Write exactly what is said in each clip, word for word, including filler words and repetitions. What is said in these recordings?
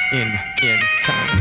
in, in time.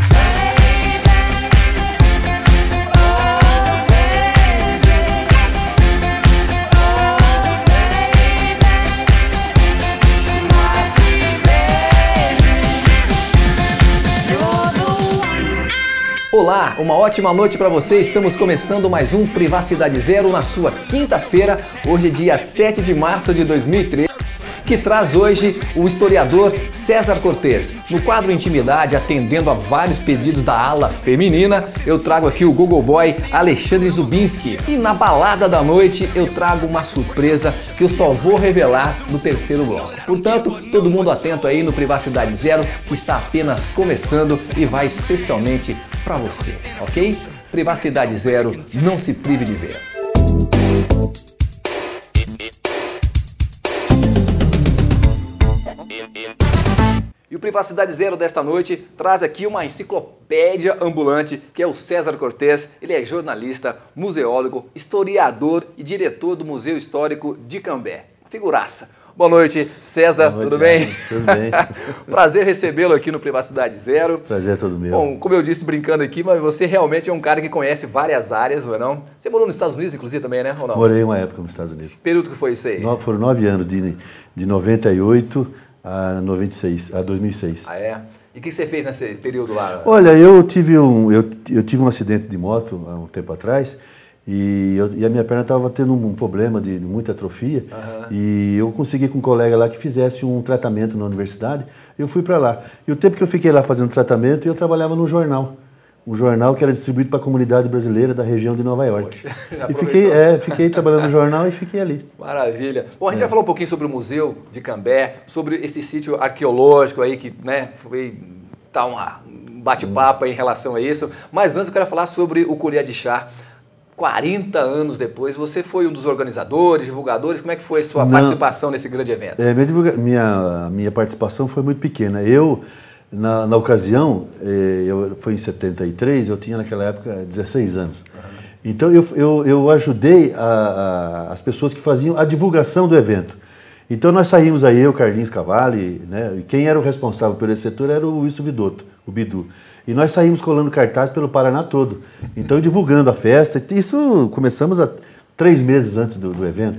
Olá, uma ótima noite para você. Estamos começando mais um Privacidade Zero na sua quinta-feira, hoje é dia sete de março de dois mil e treze, que traz hoje o historiador César Cortez. No quadro Intimidade, atendendo a vários pedidos da ala feminina, eu trago aqui o Google Boy Alexandre Zubinski. E na balada da noite eu trago uma surpresa que eu só vou revelar no terceiro bloco. Portanto, todo mundo atento aí no Privacidade Zero, que está apenas começando e vai especialmente para você, ok? Privacidade Zero, não se prive de ver. E o Privacidade Zero desta noite traz aqui uma enciclopédia ambulante, que é o César Cortez. Ele é jornalista, museólogo, historiador e diretor do Museu Histórico de Cambé. Figuraça. Boa noite, César, Boa noite, tudo bem? Tudo bem. Prazer recebê-lo aqui no Privacidade Zero. Prazer é todo meu. Bom, como eu disse brincando aqui, mas você realmente é um cara que conhece várias áreas, não é não? Você morou nos Estados Unidos, inclusive, também, né? Ou não? Morei uma época nos Estados Unidos. Que período que foi isso aí? No, foram nove anos, de, de noventa e oito a noventa e seis, a dois mil e seis. Ah, é? E o que você fez nesse período lá? Olha, eu tive um, eu, eu tive um acidente de moto há um tempo atrás e, eu, e a minha perna estava tendo um problema de, de muita atrofia. Uhum. E eu consegui com um colega lá que fizesse um tratamento na universidade. Eu fui para lá. E o tempo que eu fiquei lá fazendo tratamento, eu trabalhava no jornal. Um jornal que era distribuído para a comunidade brasileira da região de Nova York. Poxa, e fiquei, é, fiquei trabalhando no jornal e fiquei ali. Maravilha. Bom, a gente é. vai falar um pouquinho sobre o Museu de Cambé, sobre esse sítio arqueológico aí que, né, foi tá uma, um bate-papo hum. em relação a isso. Mas antes eu quero falar sobre o Colher de Chá. quarenta anos depois, você foi um dos organizadores, divulgadores. Como é que foi a sua Não. participação nesse grande evento? É, minha, divulga... minha, minha participação foi muito pequena. Eu... Na, na ocasião, eu, foi em setenta e três, eu tinha naquela época dezesseis anos. Uhum. Então eu, eu, eu ajudei a, a, as pessoas que faziam a divulgação do evento. Então nós saímos aí, eu, Carlinhos Cavalli, né, e quem era o responsável pelo setor era o Wilson Vidotto, o Bidu. E nós saímos colando cartaz pelo Paraná todo. Então divulgando a festa, isso começamos a, três meses antes do, do evento.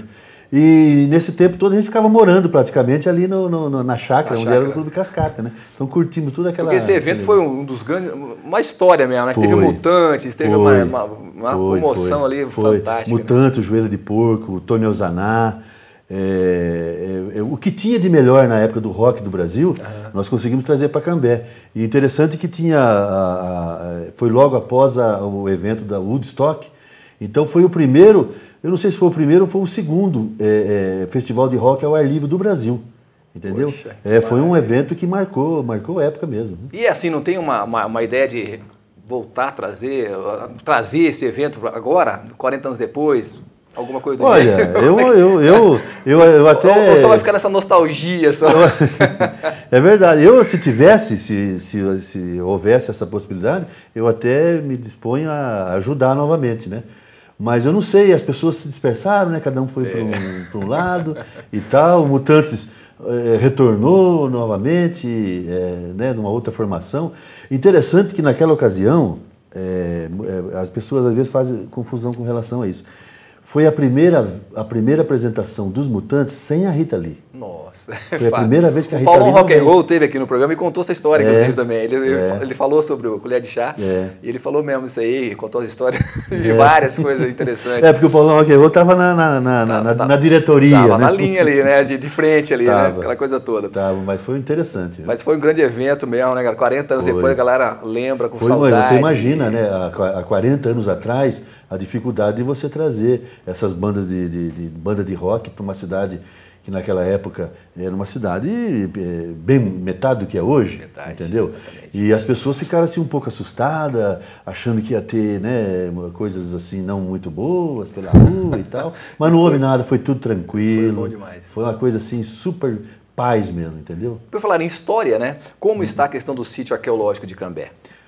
E nesse tempo todo a gente ficava morando praticamente ali no, no, na chácara, na onde chácara. Era o Clube Cascata, né? Então curtimos tudo aquela... Porque esse evento aquele... foi um dos grandes... Uma história mesmo, né? Foi, teve Mutantes, teve foi, uma, uma, uma foi, comoção foi, ali foi. fantástica. Mutantes, né? O Joelho de Porco, o Tony Ozaná. É, é, é, o que tinha de melhor na época do rock do Brasil, uhum. nós conseguimos trazer para Cambé. E interessante que tinha... A, a, foi logo após a, o evento da Woodstock. Então foi o primeiro... Eu não sei se foi o primeiro ou foi o segundo é, é, festival de rock ao ar livre do Brasil, entendeu? Poxa, é, foi um evento que marcou, marcou a época mesmo. E assim, não tem uma, uma, uma ideia de voltar a trazer, trazer esse evento agora, quarenta anos depois, alguma coisa do Olha, jeito? eu, eu, eu, eu, eu até... Ou só vai ficar nessa nostalgia? Só? É verdade. Eu, se tivesse, se, se, se houvesse essa possibilidade, eu até me disponho a ajudar novamente, né? Mas eu não sei, as pessoas se dispersaram, né? Cada um foi é. para um, um lado e tal. O Mutantes é, retornou novamente, é, né, numa outra formação. Interessante que naquela ocasião, é, as pessoas às vezes fazem confusão com relação a isso. Foi a primeira, a primeira apresentação dos Mutantes sem a Rita Lee. Nossa. Foi a primeira vez que a Rita Lee... O Paulão Lee... Rock and Roll teve aqui no programa e contou essa história, é, inclusive, também. Ele, é. ele falou sobre o Colher de Chá, é. e ele falou mesmo isso aí, contou a história de é. várias coisas interessantes. É, porque o Paulão Rock and Roll estava na, na, na, na, na, na diretoria, Estava né? na linha ali, né? De, de frente ali, tava, né? Aquela coisa toda. Tava, mas foi interessante. Né? Mas foi um grande evento mesmo, né, cara? quarenta anos foi. depois a galera lembra com foi, saudade. Você imagina, né? Há quarenta anos atrás, a dificuldade de você trazer essas bandas de, de, de banda de rock para uma cidade que naquela época era uma cidade bem metade do que é hoje, metade, entendeu? Exatamente. E as pessoas ficaram assim um pouco assustadas, achando que ia ter, né, coisas assim não muito boas pela rua e tal, mas não houve nada, foi tudo tranquilo. Foi bom demais. Foi uma coisa assim super paz mesmo, entendeu? Por falar em história, né? Como está a questão do sítio arqueológico de Cambé?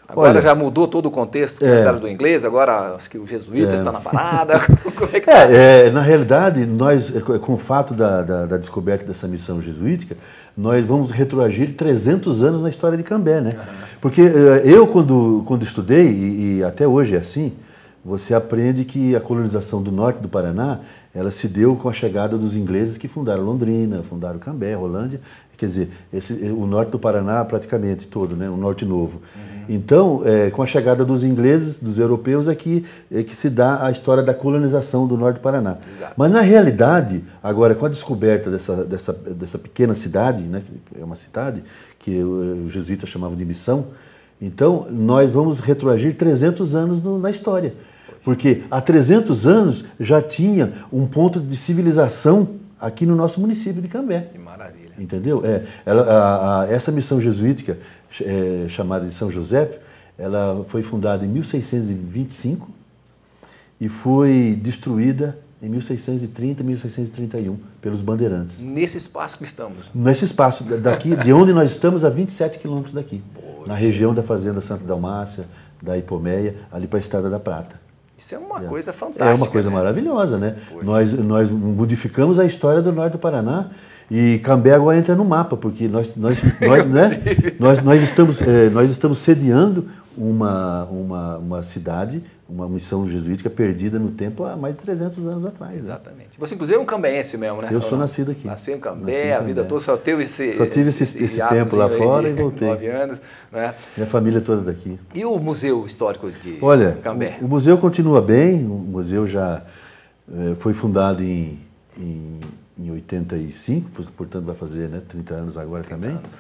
Agora Olha, já mudou todo o contexto, é, começaram do inglês, agora acho que o jesuíta é, está na parada. Como é que tá? É, é, na realidade, nós, com o fato da, da, da descoberta dessa missão jesuítica, nós vamos retroagir trezentos anos na história de Cambé, né? Uhum. Porque eu, quando, quando estudei, e, e até hoje é assim, você aprende que a colonização do norte do Paraná, ela se deu com a chegada dos ingleses que fundaram Londrina, fundaram Cambé, Rolândia, quer dizer, esse, o norte do Paraná praticamente todo, né? O norte novo. Uhum. Então, é, com a chegada dos ingleses, dos europeus, é que, é que se dá a história da colonização do norte do Paraná. Exato. Mas, na realidade, agora, com a descoberta dessa, dessa, dessa pequena cidade, né, que é uma cidade que os jesuítas chamavam de missão, então, nós vamos retroagir trezentos anos no, na história. Porque há trezentos anos já tinha um ponto de civilização aqui no nosso município de Cambé. Que maravilha. Entendeu? É, ela, a, a, essa missão jesuítica, é, chamada de São José, ela foi fundada em mil seiscentos e vinte e cinco e foi destruída em mil seiscentos e trinta, mil seiscentos e trinta e um pelos bandeirantes. Nesse espaço que estamos? Nesse espaço, daqui, de onde nós estamos, a vinte e sete quilômetros daqui. Poxa. Na região da Fazenda Santa Dalmácia, da Ipomeia, ali para a Estrada da Prata. Isso é uma é. coisa fantástica. É uma coisa, né, maravilhosa, né? Nós, nós modificamos a história do norte do Paraná e Cambé agora entra no mapa, porque nós, nós, nós, né? nós, nós, estamos, é, nós estamos sediando uma, uma, uma cidade, uma missão jesuítica perdida no tempo há mais de trezentos anos atrás. Exatamente. Né? Você, inclusive, é um cambéense mesmo, né? Eu sou nascido aqui. Nasceu em Cambé, nasci em Cambé. A vida toda, só teve esse Só tive esse, esse, esse tempo lá fora e voltei. Nove anos, né? Minha família toda daqui. E o Museu Histórico de Olha, Cambé? O, o museu continua bem, o museu já eh, foi fundado em, em, em oitenta e cinco, portanto vai fazer, né, trinta anos agora também. Anos.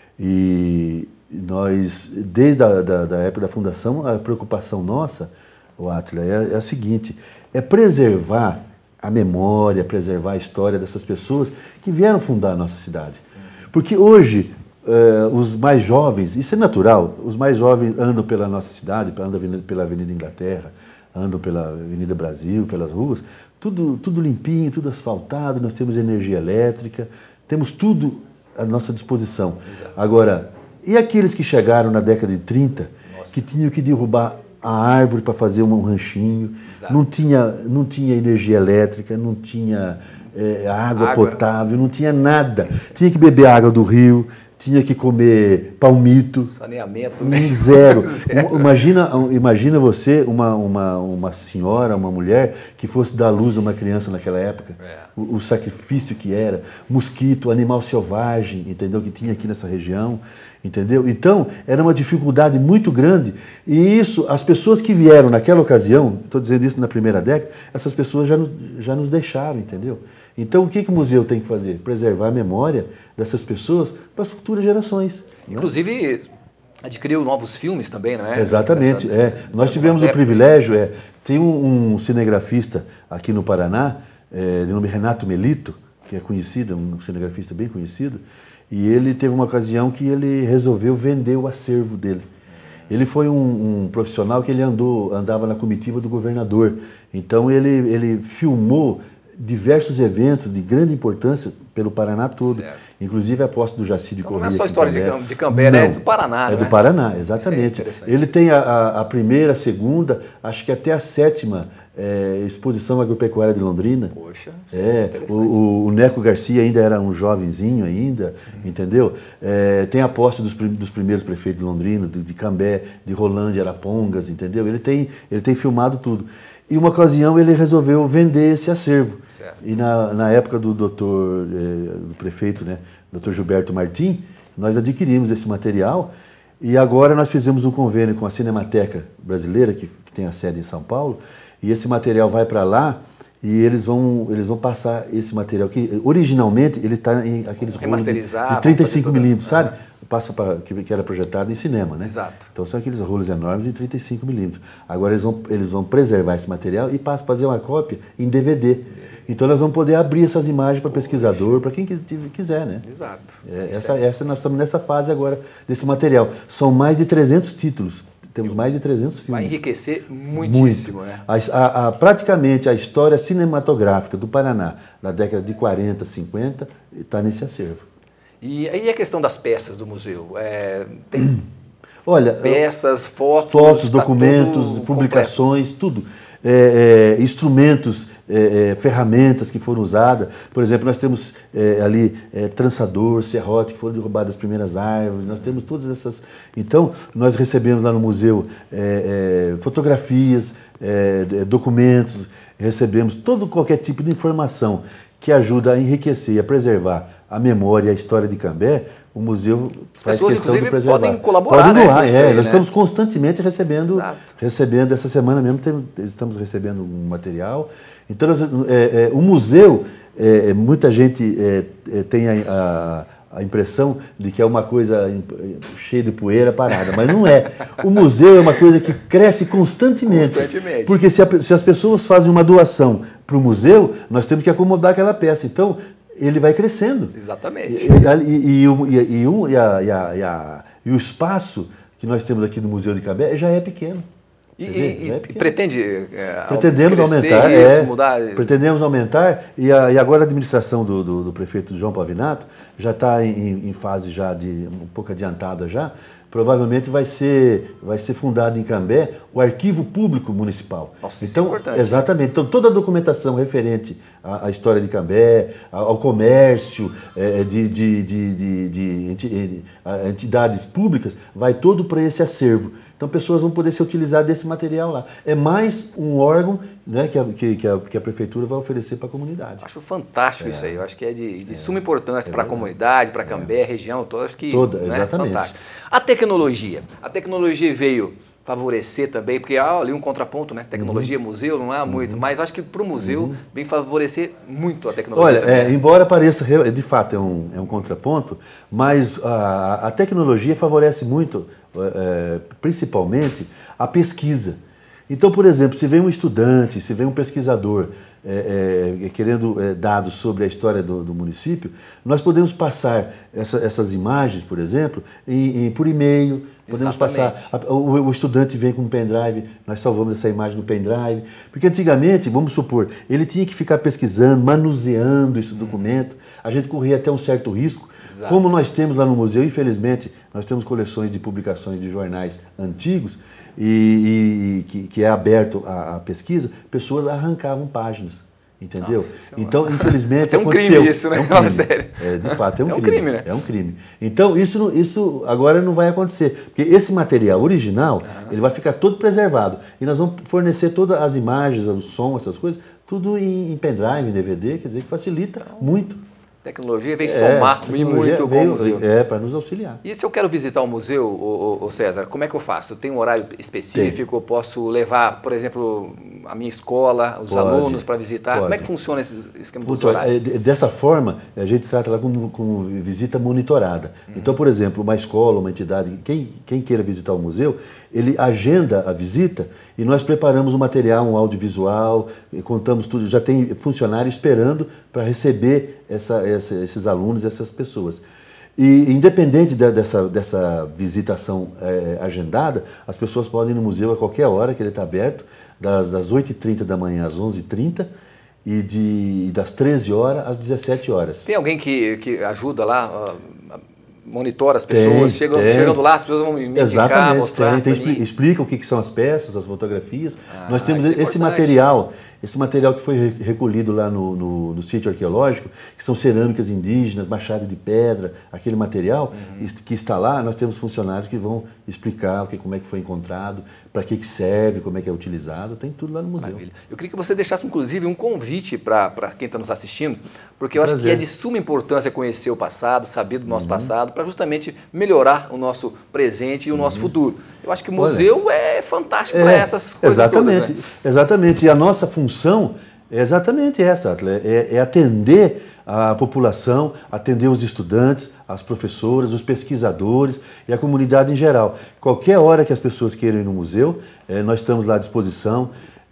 E nós, desde a da, da época da fundação, a preocupação nossa, o Átila, é, é a seguinte, é preservar a memória, preservar a história dessas pessoas que vieram fundar a nossa cidade. Porque hoje, eh, os mais jovens, isso é natural, os mais jovens andam pela nossa cidade, andam pela Avenida Inglaterra, andam pela Avenida Brasil, pelas ruas, tudo, tudo limpinho, tudo asfaltado, nós temos energia elétrica, temos tudo à nossa disposição. Exato. Agora, e aqueles que chegaram na década de trinta, nossa, que tinham que derrubar a árvore para fazer um ranchinho, não tinha, não tinha energia elétrica, não tinha é, água, água potável, não tinha nada. Tinha que beber água do rio, tinha que comer palmito. Saneamento. Zero. Zero. Imagina, imagina você, uma, uma, uma senhora, uma mulher, que fosse dar luz a uma criança naquela época. É. O, o sacrifício que era. Mosquito, animal selvagem, entendeu? Que tinha aqui nessa região. Entendeu? Então, era uma dificuldade muito grande e isso, as pessoas que vieram naquela ocasião, estou dizendo isso na primeira década, essas pessoas já nos, já nos deixaram, entendeu? Então, o que, que o museu tem que fazer? Preservar a memória dessas pessoas para as futuras gerações. Inclusive, adquiriu novos filmes também, não é? Exatamente. Nessa, é. Nós tivemos o privilégio, é, tem um, um cinegrafista aqui no Paraná, é, de nome Renato Melito, que é conhecido, um cinegrafista bem conhecido, e ele teve uma ocasião que ele resolveu vender o acervo dele. Ele foi um, um profissional que ele andou, andava na comitiva do governador. Então ele, ele filmou diversos eventos de grande importância pelo Paraná todo. Certo. Inclusive a posse do Jaci de então, Correia. Não é só a história de, de Cambé, né? É do Paraná, É né? do Paraná, exatamente. É ele tem a, a primeira, a segunda, acho que até a sétima é, exposição agropecuária de Londrina. Poxa, é, o, o, o Neco Garcia ainda era um jovenzinho ainda, uhum. entendeu? É, tem a posse dos, dos primeiros prefeitos de Londrina, de, de Cambé, de Rolândia, Arapongas, entendeu? Ele tem, ele tem filmado tudo. E uma ocasião ele resolveu vender esse acervo. Certo. E na, na época do doutor, eh, do prefeito, né, doutor Gilberto Martim, nós adquirimos esse material e agora nós fizemos um convênio com a Cinemateca Brasileira, que, que tem a sede em São Paulo, e esse material vai para lá e eles vão, eles vão passar esse material, que originalmente ele está em aqueles rolos de, de trinta e cinco milímetros, sabe? Uhum. Passa para que, que era projetado em cinema, né? Exato. Então são aqueles rolos enormes de trinta e cinco milímetros. Agora eles vão, eles vão preservar esse material e passam a fazer uma cópia em D V D. Então nós vamos poder abrir essas imagens para pesquisador, para quem quiser, né? Exato. É, essa, essa, nós estamos nessa fase agora desse material. São mais de trezentos títulos. Temos mais de trezentos filmes. Vai enriquecer muitíssimo, Muito. né? A, a, a, praticamente a história cinematográfica do Paraná, na década de quarenta, cinquenta, está nesse acervo. E aí a questão das peças do museu? É, tem Olha, peças, fotos, fotos tá documentos, publicações, tudo. É, é, instrumentos, é, é, ferramentas que foram usadas. Por exemplo, nós temos é, ali é, trançador, serrote, que foram derrubadas as primeiras árvores, nós temos todas essas... Então, nós recebemos lá no museu é, é, fotografias, é, documentos, recebemos todo qualquer tipo de informação que ajuda a enriquecer e a preservar a memória e a história de Cambé. O museu faz pessoas, questão de preservar. Podem colaborar, podem doar, né, com é, aí, nós né? estamos constantemente recebendo, Exato. recebendo, essa semana mesmo temos, estamos recebendo um material. Então, nós, é, é, o museu, é, muita gente é, é, tem a, a, a impressão de que é uma coisa cheia de poeira parada, mas não é. O museu é uma coisa que cresce constantemente. Constantemente. Porque se, a, se as pessoas fazem uma doação para o museu, nós temos que acomodar aquela peça. Então, ele vai crescendo. Exatamente. E, e, e, o, e, e, um, e, a, e, a, e, a, e o espaço que nós temos aqui no Museu de Cambé já é pequeno. E, e, é pequeno. pretende é, Pretendemos aumentar, isso, é, mudar? pretendemos aumentar e, a, e agora a administração do, do, do prefeito João Pavinato já está em, em fase já de um pouco adiantada já. Provavelmente vai ser, vai ser fundado em Cambé o Arquivo Público Municipal. Nossa, isso então, é importante. Exatamente. Então, toda a documentação referente à, à história de Cambé, ao comércio, é, de, de, de, de, de, de entidades públicas, vai todo para esse acervo. Então, pessoas vão poder se utilizar desse material lá. É mais um órgão, né, que, a, que, que, a, que a prefeitura vai oferecer para a comunidade. Acho fantástico é. isso aí. Eu acho que é de, de é. suma importância é para a comunidade, para Cambé, é. região toda. Acho que toda, né, exatamente. Fantástico. A tecnologia. A tecnologia veio favorecer também, porque há ali um contraponto, né? Tecnologia, uhum. museu, não há muito, uhum. mas acho que para o museu uhum. vem favorecer muito a tecnologia. Olha, também, é, né? embora pareça, de fato, é um, é um contraponto, mas a, a tecnologia favorece muito, é, principalmente, a pesquisa. Então, por exemplo, se vem um estudante, se vem um pesquisador é, é, querendo é, dados sobre a história do, do município, nós podemos passar essa, essas imagens, por exemplo, em, em, por e-mail. Podemos Exatamente. passar, o, o estudante vem com um pendrive, nós salvamos essa imagem no pendrive. Porque antigamente, vamos supor, ele tinha que ficar pesquisando, manuseando esse hum. documento, a gente corria até um certo risco. Exato. Como nós temos lá no museu, infelizmente, nós temos coleções de publicações de jornais antigos, e, e, e que, que é aberto a, a pesquisa, pessoas arrancavam páginas. Entendeu? Nossa, é então, infelizmente, é um aconteceu. crime isso, né? É um crime. Sério. É, de fato, é um, é um crime. crime, né? É um crime. Então, isso, isso agora não vai acontecer. Porque esse material original, uhum. ele vai ficar todo preservado. E nós vamos fornecer todas as imagens, o som, essas coisas, tudo em, em pendrive, em D V D, quer dizer que facilita então, muito. Tecnologia veio é, somar muito com o museu. É, para nos auxiliar. E se eu quero visitar o museu, ô, ô, ô César, como é que eu faço? Eu tenho um horário específico? Tem. Eu posso levar, por exemplo, a minha escola, os pode, alunos para visitar? Pode. Como é que funciona esse esquema dos horários? Dessa forma, a gente trata lá como, como visita monitorada. Uhum. Então, por exemplo, uma escola, uma entidade, quem, quem queira visitar o museu, ele agenda a visita e nós preparamos um material, um audiovisual, contamos tudo, já tem funcionário esperando para receber essa, essa, esses alunos, essas pessoas. E independente de, dessa, dessa visitação é, agendada, as pessoas podem ir no museu a qualquer hora, que ele está aberto, das, das oito e trinta da manhã às onze e trinta e de, das treze horas às dezessete horas. Tem alguém que, que ajuda lá, uh, monitora as pessoas, tem, chegam, tem. chegando lá, as pessoas vão me indicar, Exatamente, mostrar. Tem, tem, explica o que são as peças, as fotografias. Ah, Nós temos é esse material, esse material que foi recolhido lá no, no, no sítio arqueológico, que são cerâmicas indígenas, machado de pedra, aquele material uhum. que está lá, nós temos funcionários que vão explicar o que, como é que foi encontrado, para que, que serve, como é que é utilizado, tem tudo lá no museu. Maravilha. Eu queria que você deixasse, inclusive, um convite para quem está nos assistindo, porque eu acho Prazer. que é de suma importância conhecer o passado, saber do nosso uhum. passado, para justamente melhorar o nosso presente e o uhum. nosso futuro. Eu acho que o museu Olha, é fantástico é, para essas coisas exatamente, todas, né? Exatamente, e a nossa função é exatamente essa, é, é atender a população, atender os estudantes, as professoras, os pesquisadores e a comunidade em geral. Qualquer hora que as pessoas queiram ir no museu, é, nós estamos lá à disposição,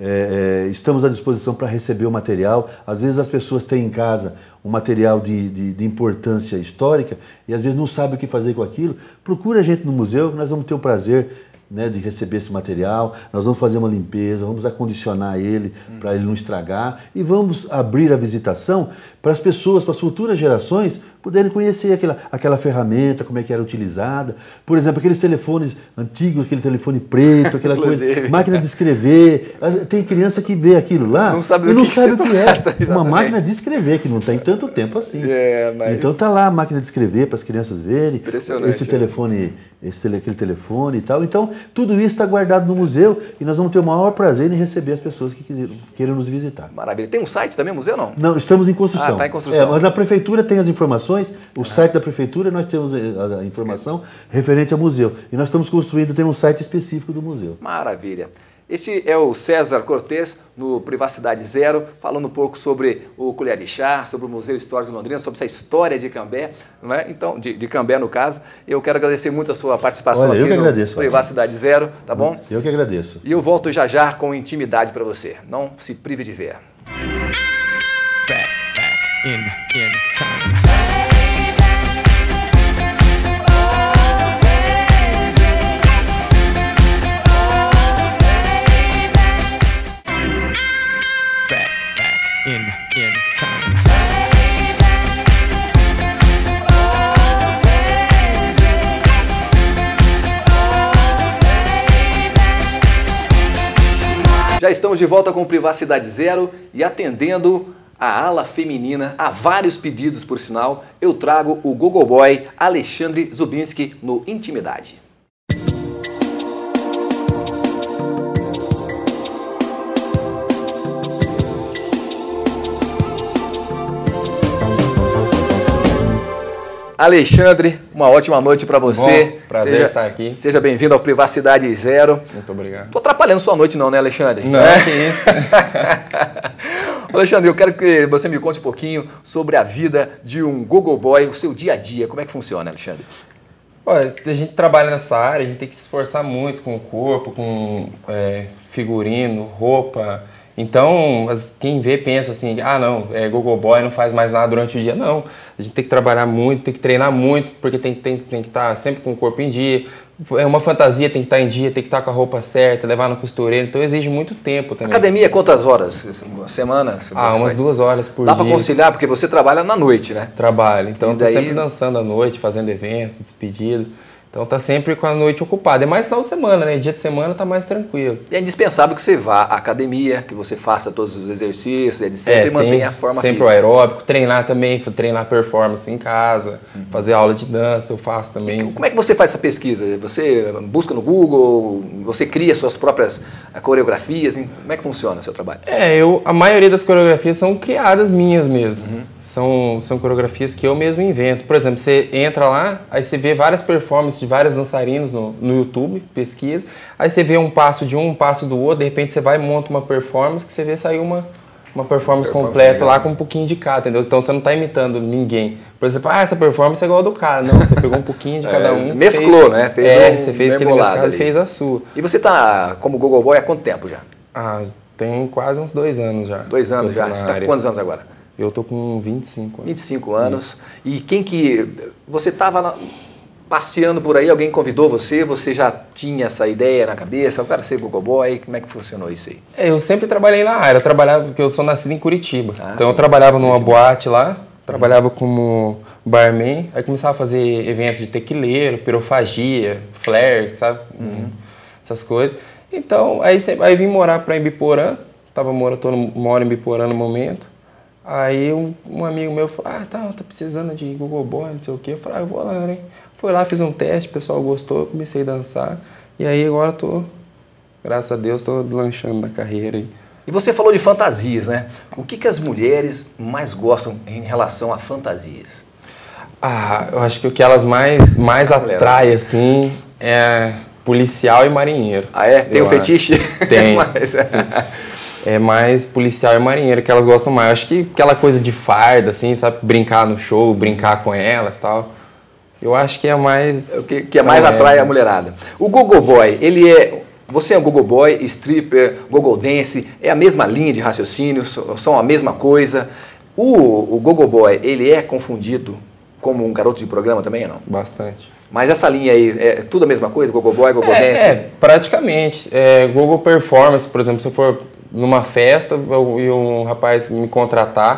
é, é, estamos à disposição para receber o material. Às vezes as pessoas têm em casa um material de, de, de importância histórica e às vezes não sabem o que fazer com aquilo. Procura a gente no museu, que nós vamos ter o prazer, né, de receber esse material, nós vamos fazer uma limpeza, vamos acondicionar ele hum. para ele não estragar e vamos abrir a visitação para as pessoas, para as futuras gerações, poderem conhecer aquela, aquela ferramenta, como é que era utilizada. Por exemplo, aqueles telefones antigos, aquele telefone preto, aquela coisa, máquina de escrever. Tem criança que vê aquilo lá não sabe e não que sabe que o que é. trata, Uma máquina de escrever, que não tem tanto tempo assim. É, mas... Então tá lá a máquina de escrever para as crianças verem. Impressionante. Esse telefone, esse tele, aquele telefone e tal. Então, tudo isso está guardado no museu e nós vamos ter o maior prazer em receber as pessoas que quiser, queiram nos visitar. Maravilha. Tem um site também, museu não? Não, estamos em construção. Ah, está em construção. É, mas na prefeitura tem as informações, o ah. site da prefeitura nós temos a, a informação referente ao museu. E nós estamos construindo, tem um site específico do museu. Maravilha. Este é o César Cortez, no Privacidade Zero, falando um pouco sobre o Colher de Chá, sobre o Museu Histórico de Londrina, sobre essa história de Cambé, não é? Então, de, de Cambé no caso. Eu quero agradecer muito a sua participação Olha, aqui no agradeço, Privacidade Zero, tá bom? Eu que agradeço. E eu volto já já com intimidade para você. Não se prive de ver. Back, back, in, in time. In, in time. Já estamos de volta com Privacidade Zero e atendendo a ala feminina a vários pedidos, por sinal, eu trago o Gogo Boy Alexandre Zubinski no Intimidade. Alexandre, uma ótima noite para você. Bom, prazer seja, estar aqui. Seja bem-vindo ao Privacidade Zero. Muito obrigado. Tô atrapalhando sua noite não, né, Alexandre? Não, é? que isso. Alexandre, eu quero que você me conte um pouquinho sobre a vida de um Gogo Boy, o seu dia a dia. Como é que funciona, Alexandre? Olha, a gente trabalha nessa área, a gente tem que se esforçar muito com o corpo, com é, figurino, roupa. Então, quem vê pensa assim, ah não, é Gogo Boy, não faz mais nada durante o dia. Não, a gente tem que trabalhar muito, tem que treinar muito, porque tem, tem, tem que estar sempre com o corpo em dia. É uma fantasia, tem que estar em dia, tem que estar com a roupa certa, levar no costureiro, então exige muito tempo também. Academia, quantas horas? Semana? Ah, umas duas horas por dia. dia. Dá para conciliar, porque você trabalha na noite, né? Trabalho, então estou daí... sempre dançando à noite, fazendo evento, despedida. Então tá sempre com a noite ocupada. É mais final de semana, né? Dia de semana tá mais tranquilo. E é indispensável que você vá à academia, que você faça todos os exercícios, etcétera. É, e mantenha a forma sempre física. O aeróbico, treinar também, treinar performance em casa, uhum. fazer aula de dança, eu faço também. Como é que você faz essa pesquisa? Você busca no Google, você cria suas próprias coreografias? Como é que funciona o seu trabalho? É, eu, a maioria das coreografias são criadas minhas mesmo. Uhum. São, são coreografias que eu mesmo invento. Por exemplo, você entra lá, aí você vê várias performances de vários dançarinos no, no YouTube, pesquisa, aí você vê um passo de um, um passo do outro, de repente você vai e monta uma performance que você vê sair uma, uma performance, performance completa legal. Lá com um pouquinho de cada, entendeu? Então você não está imitando ninguém. Por exemplo, ah, essa performance é igual a do cara. Não, você pegou um pouquinho de cada é, um. Mesclou, fez, né? Fez é, um você fez aquele mesclado e fez a sua. E você está como Gogo Boy há quanto tempo já? Ah, tem quase uns dois anos já. Dois anos já? Você está com quantos anos agora? Eu tô com vinte e cinco anos. vinte e cinco anos. Isso. E quem que... Você estava... passeando por aí, alguém convidou você, você já tinha essa ideia na cabeça, eu quero ser Gogo Boy, como é que funcionou isso aí? É, eu sempre trabalhei na área, eu trabalhava, porque eu sou nascido em Curitiba, ah, então sim. eu trabalhava numa Curitiba. boate lá, trabalhava uhum. como barman, aí começava a fazer eventos de tequileiro, pirofagia, flare, sabe, uhum. essas coisas. Então, aí, aí vim morar para Ibiporã, tava morando, moro em Ibiporã no momento, aí um, um amigo meu falou, ah, tá, tá precisando de Gogo Boy, não sei o quê, eu falei, ah, eu vou lá, né? Fui lá, fiz um teste, o pessoal gostou, comecei a dançar. E aí agora tô, graças a Deus, tô deslanchando na carreira. Aí. E você falou de fantasias, né? O que, que as mulheres mais gostam em relação a fantasias? Ah, eu acho que o que elas mais, mais atraem, assim, é policial e marinheiro. Ah, é? Tem o um fetiche? Tem, Mas, é mais policial e marinheiro que elas gostam mais. Eu acho que aquela coisa de farda, assim, sabe? Brincar no show, brincar com elas e tal. Eu acho que é mais... O que, que é mais atrai a mulherada. O Gogo Boy, ele é... Você é um Gogo Boy, stripper, Gogo Dance, é a mesma linha de raciocínio, são a mesma coisa. O, o Gogo Boy, ele é confundido como um garoto de programa também ou não? Bastante. Mas essa linha aí, é tudo a mesma coisa? Gogo Boy, Gogo é, Dance? É, praticamente. É, Gogo Performance, por exemplo, se eu for numa festa e um rapaz me contratar,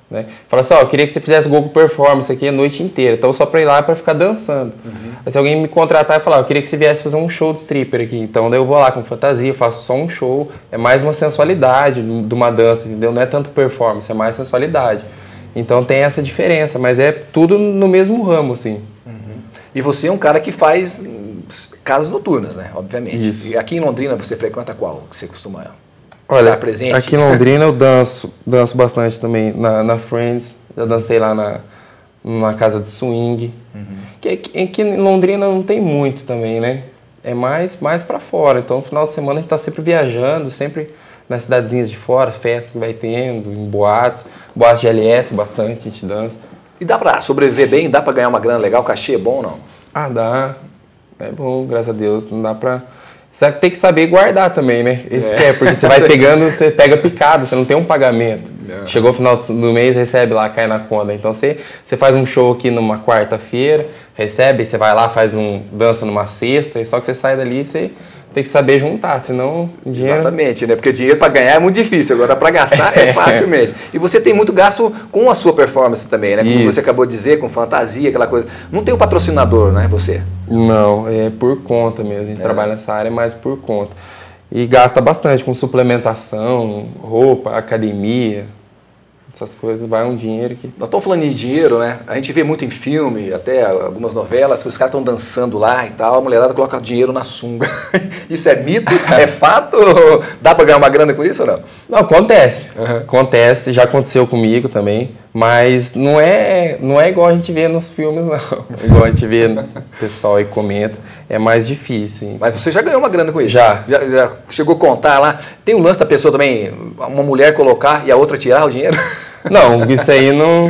Né? Fala assim, ó, eu queria que você fizesse Goku Performance aqui a noite inteira, então só pra ir lá pra ficar dançando. Uhum. Aí se alguém me contratar e falar, eu queria que você viesse fazer um show de stripper aqui, então daí eu vou lá com fantasia, faço só um show, é mais uma sensualidade de uma dança, entendeu? Não é tanto performance, é mais sensualidade. Então tem essa diferença, mas é tudo no mesmo ramo, assim. Uhum. E você é um cara que faz casas noturnas, né? Obviamente. Isso. E aqui em Londrina você frequenta qual? Que você costuma Olha, estar presente? Aqui em Londrina eu danço, danço bastante também na, na Friends, já dancei lá na, na casa de swing. Uhum. Que aqui, aqui em Londrina não tem muito também, né? É mais, mais pra fora. Então no final de semana a gente tá sempre viajando, sempre nas cidadezinhas de fora, festas que vai tendo, em boates, boates de L S bastante, a gente dança. E dá pra sobreviver bem? Dá pra ganhar uma grana legal? O cachê é bom ou não? Ah, dá. É bom, graças a Deus. Não dá pra... Você tem que saber guardar também, né? Esse é. é, porque você vai pegando, você pega picado, você não tem um pagamento. É. Chegou o final do mês, recebe lá, cai na conta. Então você, você faz um show aqui numa quarta-feira, recebe, você vai lá, faz um dança numa sexta, e só que você sai dali, você tem que saber juntar, senão dinheiro... Exatamente, né? Porque dinheiro para ganhar é muito difícil, agora para gastar é fácil mesmo. E você tem muito gasto com a sua performance também, né? Como Isso. você acabou de dizer, com fantasia, aquela coisa. Não tem um patrocinador, né, você? Não, é por conta mesmo. A gente é. trabalha nessa área, mas por conta. E gasta bastante com suplementação, roupa, academia, essas coisas, vai um dinheiro que... Nós estamos falando de dinheiro, né? A gente vê muito em filme, até algumas novelas, que os caras estão dançando lá e tal, a mulherada coloca dinheiro na sunga. Isso é mito? É fato? Dá para ganhar uma grana com isso ou não? Não, acontece. Uhum. Acontece, já aconteceu comigo também, mas não é, não é igual a gente vê nos filmes, não. Igual a gente vê o pessoal aí comenta. É mais difícil. Hein? Mas você já ganhou uma grana com isso? Já. já. Já chegou a contar lá? Tem o lance da pessoa também, uma mulher colocar e a outra tirar o dinheiro? Não, isso aí não...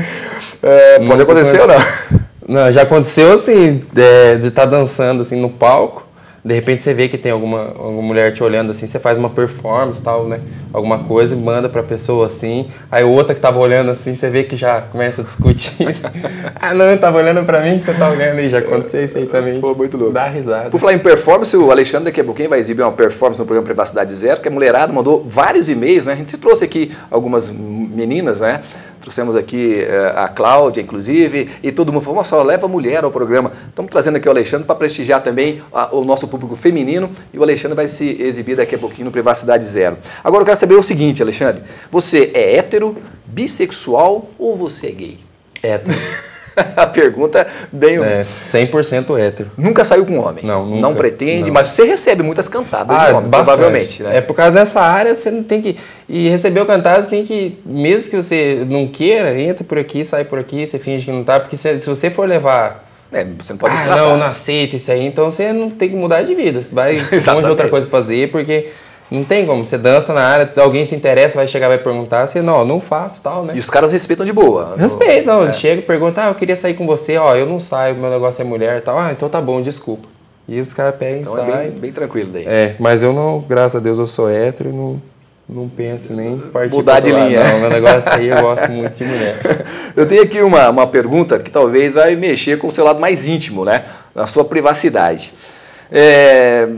É, pode acontecer ou não? Não, já aconteceu assim, de estar tá dançando assim no palco, de repente você vê que tem alguma, alguma mulher te olhando assim, você faz uma performance tal, né? Alguma coisa e manda pra pessoa assim, aí outra que tava olhando assim, você vê que já começa a discutir. Ah não, tava olhando pra mim que você tá olhando aí, já aconteceu isso aí também. Pô, muito louco. Dá risada. Por falar em performance, o Alexandre daqui a pouquinho vai exibir uma performance no programa Privacidade Zero, que a mulherada mandou vários e-mails, né? A gente trouxe aqui algumas meninas, né? Trouxemos aqui uh, a Cláudia, inclusive, e todo mundo falou, só leva a mulher ao programa. Estamos trazendo aqui o Alexandre para prestigiar também a, o nosso público feminino, e o Alexandre vai se exibir daqui a pouquinho no Privacidade Zero. Agora eu quero saber o seguinte, Alexandre, você é hétero, bissexual ou você é gay? Hétero. A pergunta bem... É, cem por cento hétero. Nunca saiu com homem? Não, nunca. Não pretende, não. Mas você recebe muitas cantadas ah, de homem, bastante. provavelmente, né? É por causa dessa área, você não tem que... E receber o cantar, você tem que... Mesmo que você não queira, entra por aqui, sai por aqui, você finge que não tá, porque se, se você for levar... É, você não pode ah, estragar. não, não aceita isso aí, então você não tem que mudar de vida. Você vai um monte de outra coisa fazer, porque... Não tem como, você dança na área, alguém se interessa, vai chegar, vai perguntar, você, não, não faço, tal, né? E os caras respeitam de boa. Respeitam, eles chegam e perguntam, ah, eu queria sair com você, ó, eu não saio, meu negócio é mulher e tal, ah, então tá bom, desculpa. E os caras pegam então e saem. É bem, bem tranquilo daí. É, mas eu não, graças a Deus, eu sou hétero e não, não penso nem partir mudar de linha. Não, meu negócio aí, eu gosto muito de mulher. Eu tenho aqui uma, uma pergunta que talvez vai mexer com o seu lado mais íntimo, né? Na sua privacidade. É...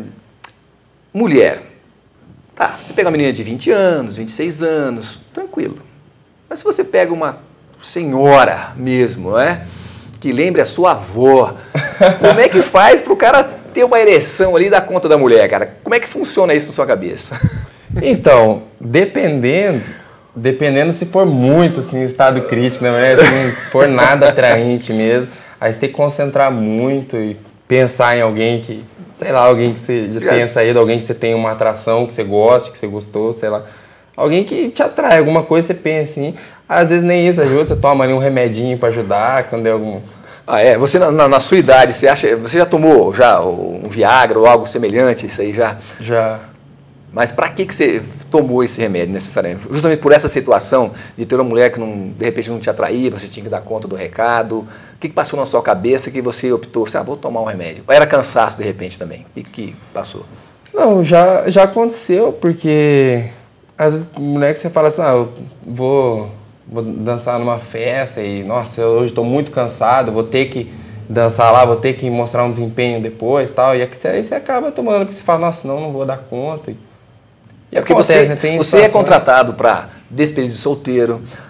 Mulher. Tá, você pega uma menina de vinte anos, vinte e seis anos, tranquilo. Mas se você pega uma senhora mesmo, né? Que lembre a sua avó, como é que faz para o cara ter uma ereção ali e dar conta da mulher, cara? Como é que funciona isso na sua cabeça? Então, dependendo, dependendo se for muito, assim, estado crítico, né? Se não for nada atraente mesmo, aí você tem que concentrar muito e pensar em alguém que... Sei lá, alguém que você, você pensa aí, alguém que você tem uma atração, que você gosta, que você gostou, sei lá. Alguém que te atrai, alguma coisa você pensa assim. Às vezes nem isso ajuda, você toma ali um remedinho para ajudar, quando é algum... Ah, é? Você, na, na sua idade, você acha... Você já tomou já um Viagra ou algo semelhante, isso aí já? Já. Mas para que, que você tomou esse remédio necessariamente? Justamente por essa situação de ter uma mulher que não, de repente não te atraía, você tinha que dar conta do recado. O que, que passou na sua cabeça que você optou, assim, ah, vou tomar um remédio? Ou era cansaço de repente também? O que, que passou? Não, já, já aconteceu, porque as mulheres que você fala assim, ah, eu vou, vou dançar numa festa e, nossa, eu hoje estou muito cansado, vou ter que dançar lá, vou ter que mostrar um desempenho depois e tal. E aí você acaba tomando, porque você fala, nossa, não, não vou dar conta. E é porque acontece, você, né? Tem você é contratado para despedida de solteiro,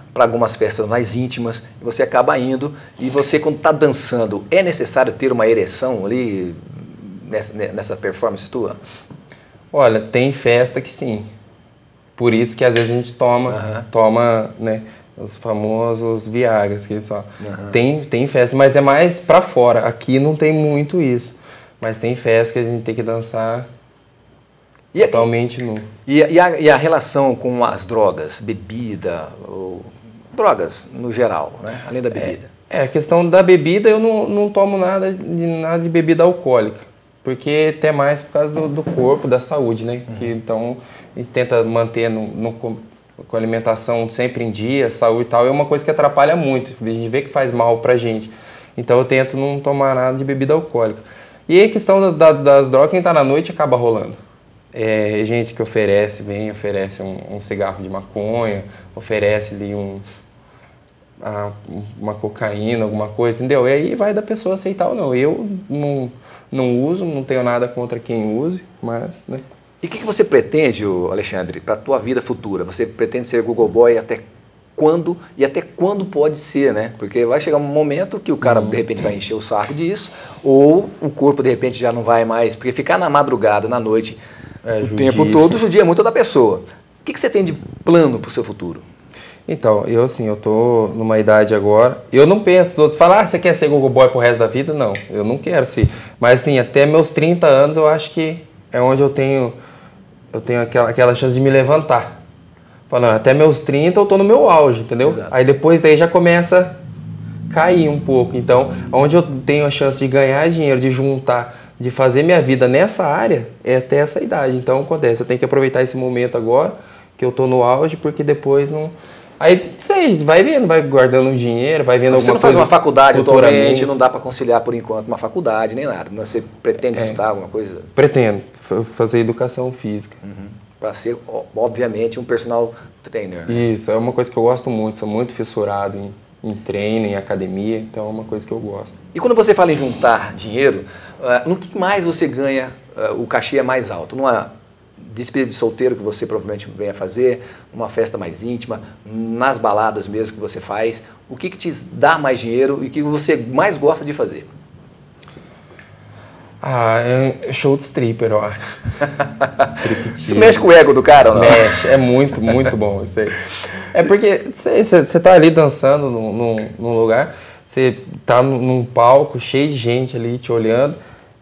para algumas festas mais íntimas, e você acaba indo, e você quando está dançando, é necessário ter uma ereção ali nessa, nessa performance tua? Olha, tem festa que sim. Por isso que às vezes a gente toma, uhum. toma, né, os famosos Viagras, que eles falam. Uhum. Tem, tem festa, mas é mais pra fora. Aqui não tem muito isso. Mas tem festa que a gente tem que dançar e, totalmente nu. E, e, a, e a relação com as drogas, bebida, ou drogas no geral, né? Além da bebida? É, é, a questão da bebida, eu não, não tomo nada de, nada de bebida alcoólica. Porque até mais por causa do, do corpo, da saúde, né? Uhum. Que, então, a gente tenta manter no, no, com a alimentação sempre em dia, saúde e tal. É uma coisa que atrapalha muito. A gente vê que faz mal pra gente. Então, eu tento não tomar nada de bebida alcoólica. E a questão da, da, das drogas, quem tá na noite acaba rolando. É gente que oferece, vem, oferece um, um cigarro de maconha, oferece ali um, a, uma cocaína, alguma coisa, entendeu? E aí vai da pessoa aceitar ou não. Eu não, não uso, não tenho nada contra quem use, mas, né? E o que, que você pretende, Alexandre, para a tua vida futura? Você pretende ser Google Boy até quando? E até quando pode ser, né? Porque vai chegar um momento que o cara, de repente, vai encher o saco disso, ou o corpo, de repente, já não vai mais. Porque ficar na madrugada, na noite, é, o judia. tempo todo, judia muito da pessoa. O que, que você tem de plano para o seu futuro? Então, eu assim, eu tô numa idade agora, eu não penso, outros falam, ah, você quer ser Google Boy pro resto da vida? Não, eu não quero ser. Mas assim, até meus trinta anos, eu acho que é onde eu tenho, eu tenho aquela, aquela chance de me levantar. Falando, até meus trinta eu tô no meu auge, entendeu? Exato. Aí depois daí já começa a cair um pouco. Então, onde eu tenho a chance de ganhar dinheiro, de juntar, de fazer minha vida nessa área, é até essa idade. Então, acontece, eu tenho que aproveitar esse momento agora, que eu tô no auge, porque depois não... Aí, não sei, vai vendo, vai guardando um dinheiro, vai vendo você alguma coisa. Você não faz uma faculdade atualmente, não dá para conciliar por enquanto uma faculdade, nem nada. Mas você pretende é, estudar alguma coisa? Pretendo, fazer educação física. Uhum. Para ser, obviamente, um personal trainer. Isso, é uma coisa que eu gosto muito, sou muito fissurado em, em treino, em academia, então é uma coisa que eu gosto. E quando você fala em juntar dinheiro, uh, no que mais você ganha, uh, o cachê é mais alto? Numa despedida de solteiro que você provavelmente venha fazer, uma festa mais íntima, nas baladas mesmo que você faz, o que, que te dá mais dinheiro e o que você mais gosta de fazer? Ah, é show de stripper, ó. Isso mexe com o ego do cara, não? Mexe, é muito, muito bom isso aí. É porque você tá ali dançando num, num, num lugar, você tá num palco cheio de gente ali te olhando,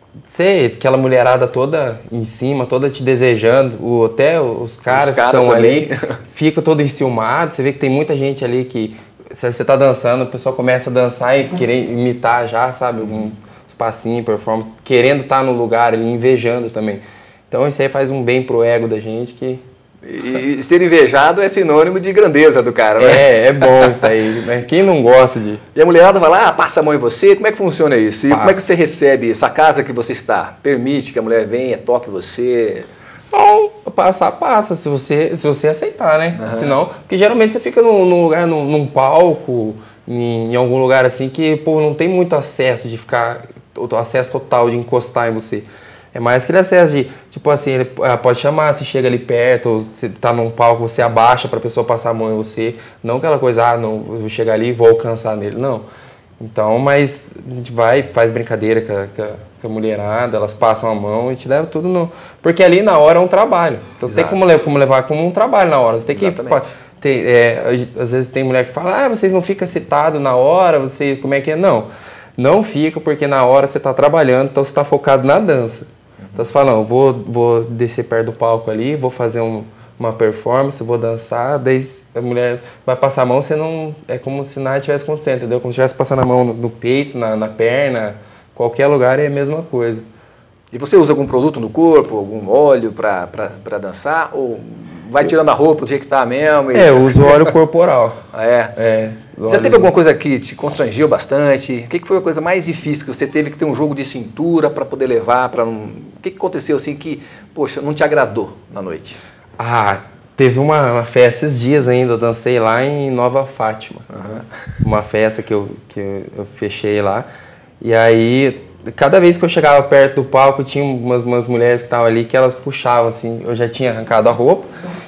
você, aquela mulherada toda em cima, toda te desejando, o, até os caras, os caras que estão ali, fica todo enciumado, você vê que tem muita gente ali que você tá dançando, o pessoal começa a dançar e querer imitar já, sabe, algum passinho, performance, querendo estar no lugar ali, invejando também. Então isso aí faz um bem pro ego da gente que... E, e ser invejado é sinônimo de grandeza do cara, né? É, é bom isso aí, né? Quem não gosta de... E a mulherada vai lá, ah, passa a mão em você, como é que funciona isso? E passa. Como é que você recebe essa casa que você está? Permite que a mulher venha, toque você? Bom, passar, passa, se você, se você aceitar, né? Uhum. Senão, porque geralmente você fica num, num lugar, num, num palco, em, em algum lugar assim que, pô, não tem muito acesso de ficar... o acesso total de encostar em você. É mais aquele acesso de, tipo assim, ele pode chamar, se chega ali perto, ou você tá num palco, você abaixa pra pessoa passar a mão em você. Não aquela coisa, ah, não, eu vou chegar ali e vou alcançar nele. Não. Então, mas a gente vai, faz brincadeira com a, com a, com a mulherada, elas passam a mão e te levam tudo no... Porque ali na hora é um trabalho. Então, você Exato. tem como, como levar como um trabalho na hora. Você tem que... Tem, é, às vezes tem mulher que fala, ah, vocês não ficam excitados na hora, você, como é que é? Não. Não fica, porque na hora você está trabalhando, então você está focado na dança. Uhum. Então você fala, não, vou, vou descer perto do palco ali, vou fazer um, uma performance, vou dançar, daí a mulher vai passar a mão, você não... É como se nada tivesse acontecendo, entendeu? Como se estivesse passando a mão no, no peito, na, na perna, qualquer lugar é a mesma coisa. E você usa algum produto no corpo, algum óleo para dançar, ou vai tirando a roupa do jeito que tá mesmo? E... É, eu uso óleo corporal. Ah, é? É. Já teve alguma coisa que te constrangiu bastante? O que foi a coisa mais difícil que você teve que ter um jogo de cintura para poder levar? Pra um... O que aconteceu assim que, poxa, não te agradou na noite? Ah, teve uma, uma festa esses dias ainda, eu dancei lá em Nova Fátima. Uhum. Uma festa que, eu, que eu fechei lá. E aí, cada vez que eu chegava perto do palco, tinha umas, umas mulheres que estavam ali que elas puxavam assim, eu já tinha arrancado a roupa.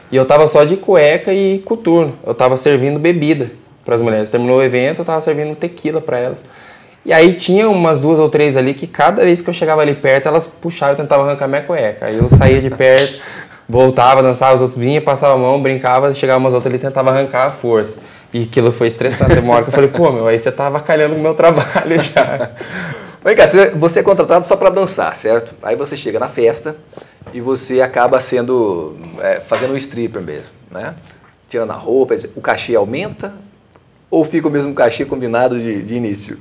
E eu tava só de cueca e coturno. Eu tava servindo bebida para as mulheres. Terminou o evento, eu tava servindo tequila para elas. E aí tinha umas duas ou três ali que cada vez que eu chegava ali perto, elas puxavam e tentavam arrancar minha cueca. Aí eu saía de perto, voltava, dançava, os outros vinham, passava a mão, brincava, chegava umas outras ali e tentava arrancar a força. E aquilo foi estressante. Uma hora que eu falei, pô, meu, aí você tá avacalhando o meu trabalho já. Vem cá, você é contratado só para dançar, certo? Aí você chega na festa e você acaba sendo, é, fazendo um stripper mesmo, né? Tirando a roupa, o cachê aumenta ou fica o mesmo cachê combinado de, de início?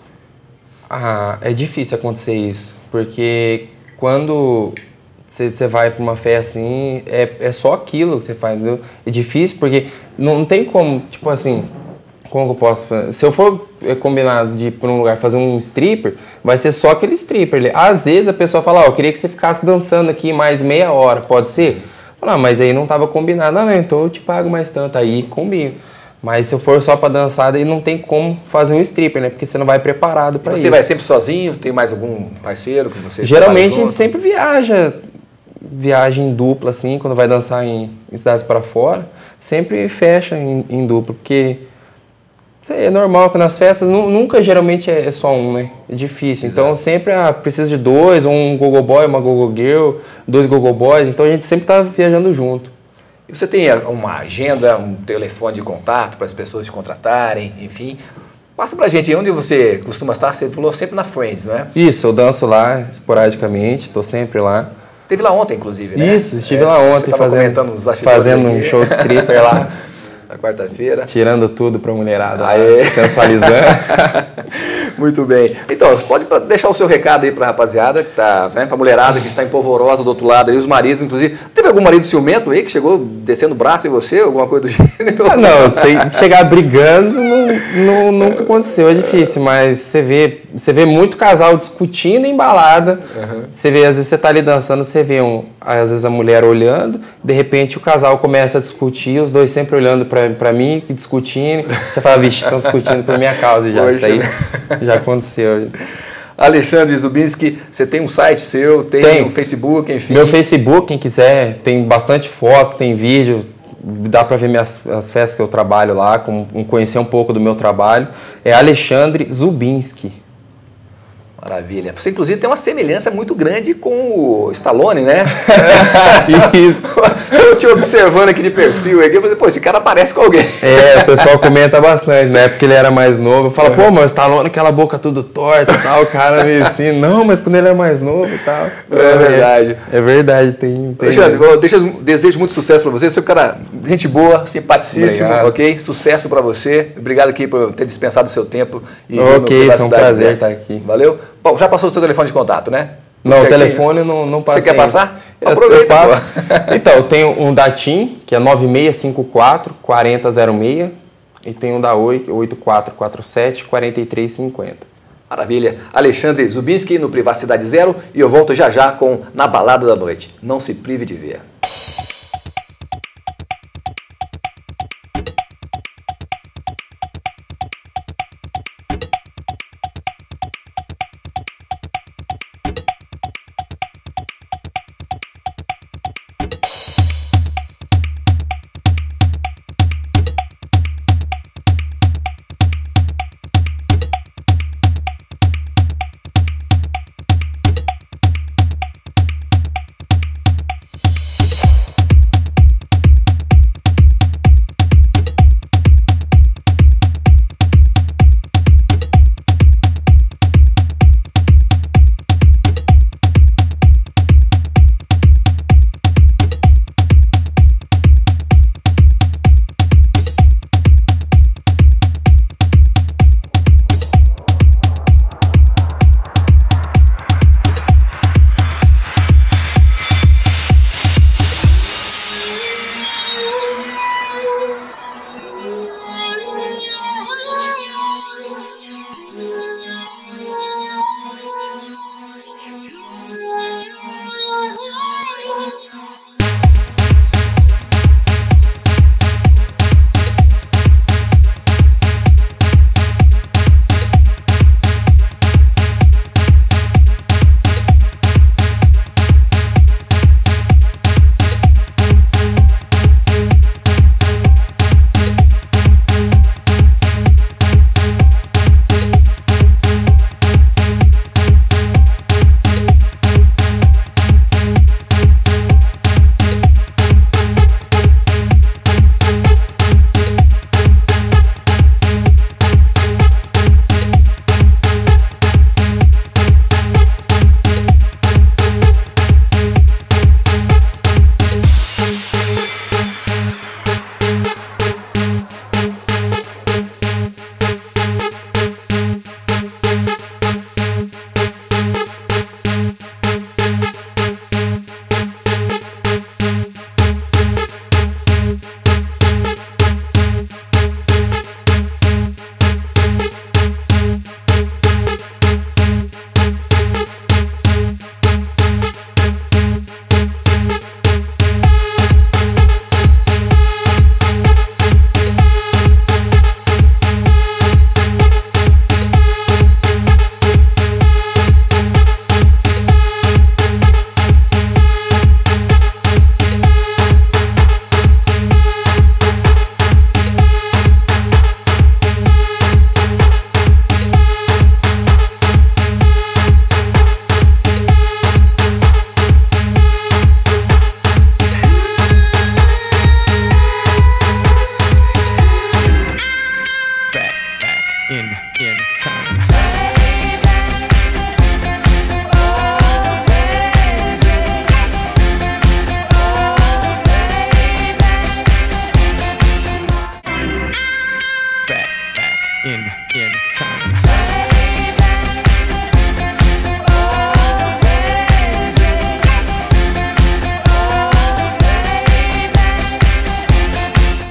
Ah, é difícil acontecer isso, porque quando você vai para uma festa assim, é, é só aquilo que você faz, entendeu? É difícil porque não tem como, tipo assim, como que eu posso... Se eu for combinado de ir para um lugar fazer um stripper, vai ser só aquele stripper. Às vezes a pessoa fala, ó, oh, eu queria que você ficasse dançando aqui mais meia hora, pode ser? Fala, ah, mas aí não estava combinado. Ah, não, então eu te pago mais tanto, aí combina. Mas se eu for só para dançar, aí não tem como fazer um stripper, né? Porque você não vai preparado para isso. Você vai sempre sozinho? Tem mais algum parceiro que você... Geralmente a gente sempre viaja, viagem em dupla, assim, quando vai dançar em, em cidades para fora, sempre fecha em, em dupla, porque... É normal que nas festas nunca geralmente é só um, né? É difícil. Exato. Então sempre ah, precisa de dois, um gogo boy, uma gogo girl, dois gogo boys. Então a gente sempre tá viajando junto. E você tem uma agenda, um telefone de contato para as pessoas te contratarem, enfim. Passa pra gente, onde você costuma estar? Você falou sempre na Friends, não é? Isso, eu danço lá esporadicamente, tô sempre lá. Teve lá ontem, inclusive, né? Isso, estive é, lá ontem fazendo, fazendo um show de stripper lá. Na quarta-feira. Tirando tudo pra mulherada, Aê. Lá, sensualizando. Muito bem. Então, você pode deixar o seu recado aí pra rapaziada, que tá, né, pra mulherada que está em Polvorosa do outro lado, aí os maridos, inclusive. Teve algum marido ciumento aí que chegou descendo o braço em você, alguma coisa do gênero? Ah, não, sem chegar brigando não, não, nunca aconteceu, é difícil, mas você vê, você vê muito casal discutindo em balada, uhum. Você vê, às vezes você tá ali dançando, você vê, um, às vezes a mulher olhando, de repente o casal começa a discutir, os dois sempre olhando pra, pra mim, discutindo, você fala, vixe, estão discutindo por minha causa já, Poxa. Isso aí já aconteceu. Alexandre Zubinski, você tem um site seu, tem, tem um Facebook, enfim? Meu Facebook, quem quiser, tem bastante foto, tem vídeo, dá para ver minhas, as festas que eu trabalho lá, com, conhecer um pouco do meu trabalho. É Alexandre Zubinski. Maravilha. Você, inclusive, tem uma semelhança muito grande com o Stallone, né? Isso. Eu te observando aqui de perfil, aqui, eu falei, pô, esse cara parece com alguém. É, o pessoal comenta bastante, né? Porque ele era mais novo. Fala, pô, mas o Stallone, aquela boca tudo torta e tal, o cara meio assim. Não, mas quando ele é mais novo e tal. É, é verdade. É verdade, tem... tem... Alexandre, eu deixo, desejo muito sucesso pra você. Você é um cara, gente boa, simpaticíssimo, Obrigado. Ok? Sucesso pra você. Obrigado aqui por ter dispensado o seu tempo. E ok, é um prazer estar aqui. Valeu. Bom, já passou o seu telefone de contato, né? Tudo não, certinho? O telefone não, não passei. Você quer passar? Eu, Aproveita. Eu passo. Então, eu tenho um da TIM, que é nove seis cinco quatro, quatro zero zero seis, e tem um da Oi, oito quatro quatro sete, quatro três cinco zero. Maravilha. Alexandre Zubinski no Privacidade Zero, e eu volto já já com Na Balada da Noite. Não se prive de ver.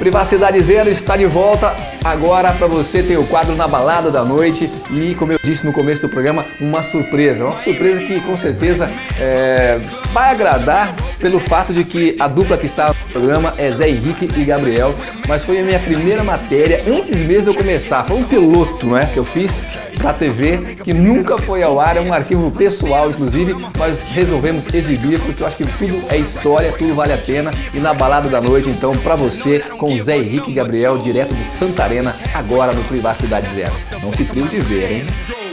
Privacidade Zero está de volta. Agora para você tem o quadro Na Balada da Noite e, como eu disse no começo do programa, uma surpresa. Uma surpresa que com certeza é, vai agradar pelo fato de que a dupla que está no programa é Zé Henrique e Gabriel. Mas foi a minha primeira matéria antes mesmo de eu começar. Foi um piloto, não é, que eu fiz pra T V, que nunca foi ao ar, é um arquivo pessoal, inclusive, nós resolvemos exibir, porque eu acho que tudo é história, tudo vale a pena. E Na Balada da Noite, então, pra você, com o Zé Henrique e Gabriel, direto do Santarena, agora no Privacidade Zero. Não se prive de ver, hein?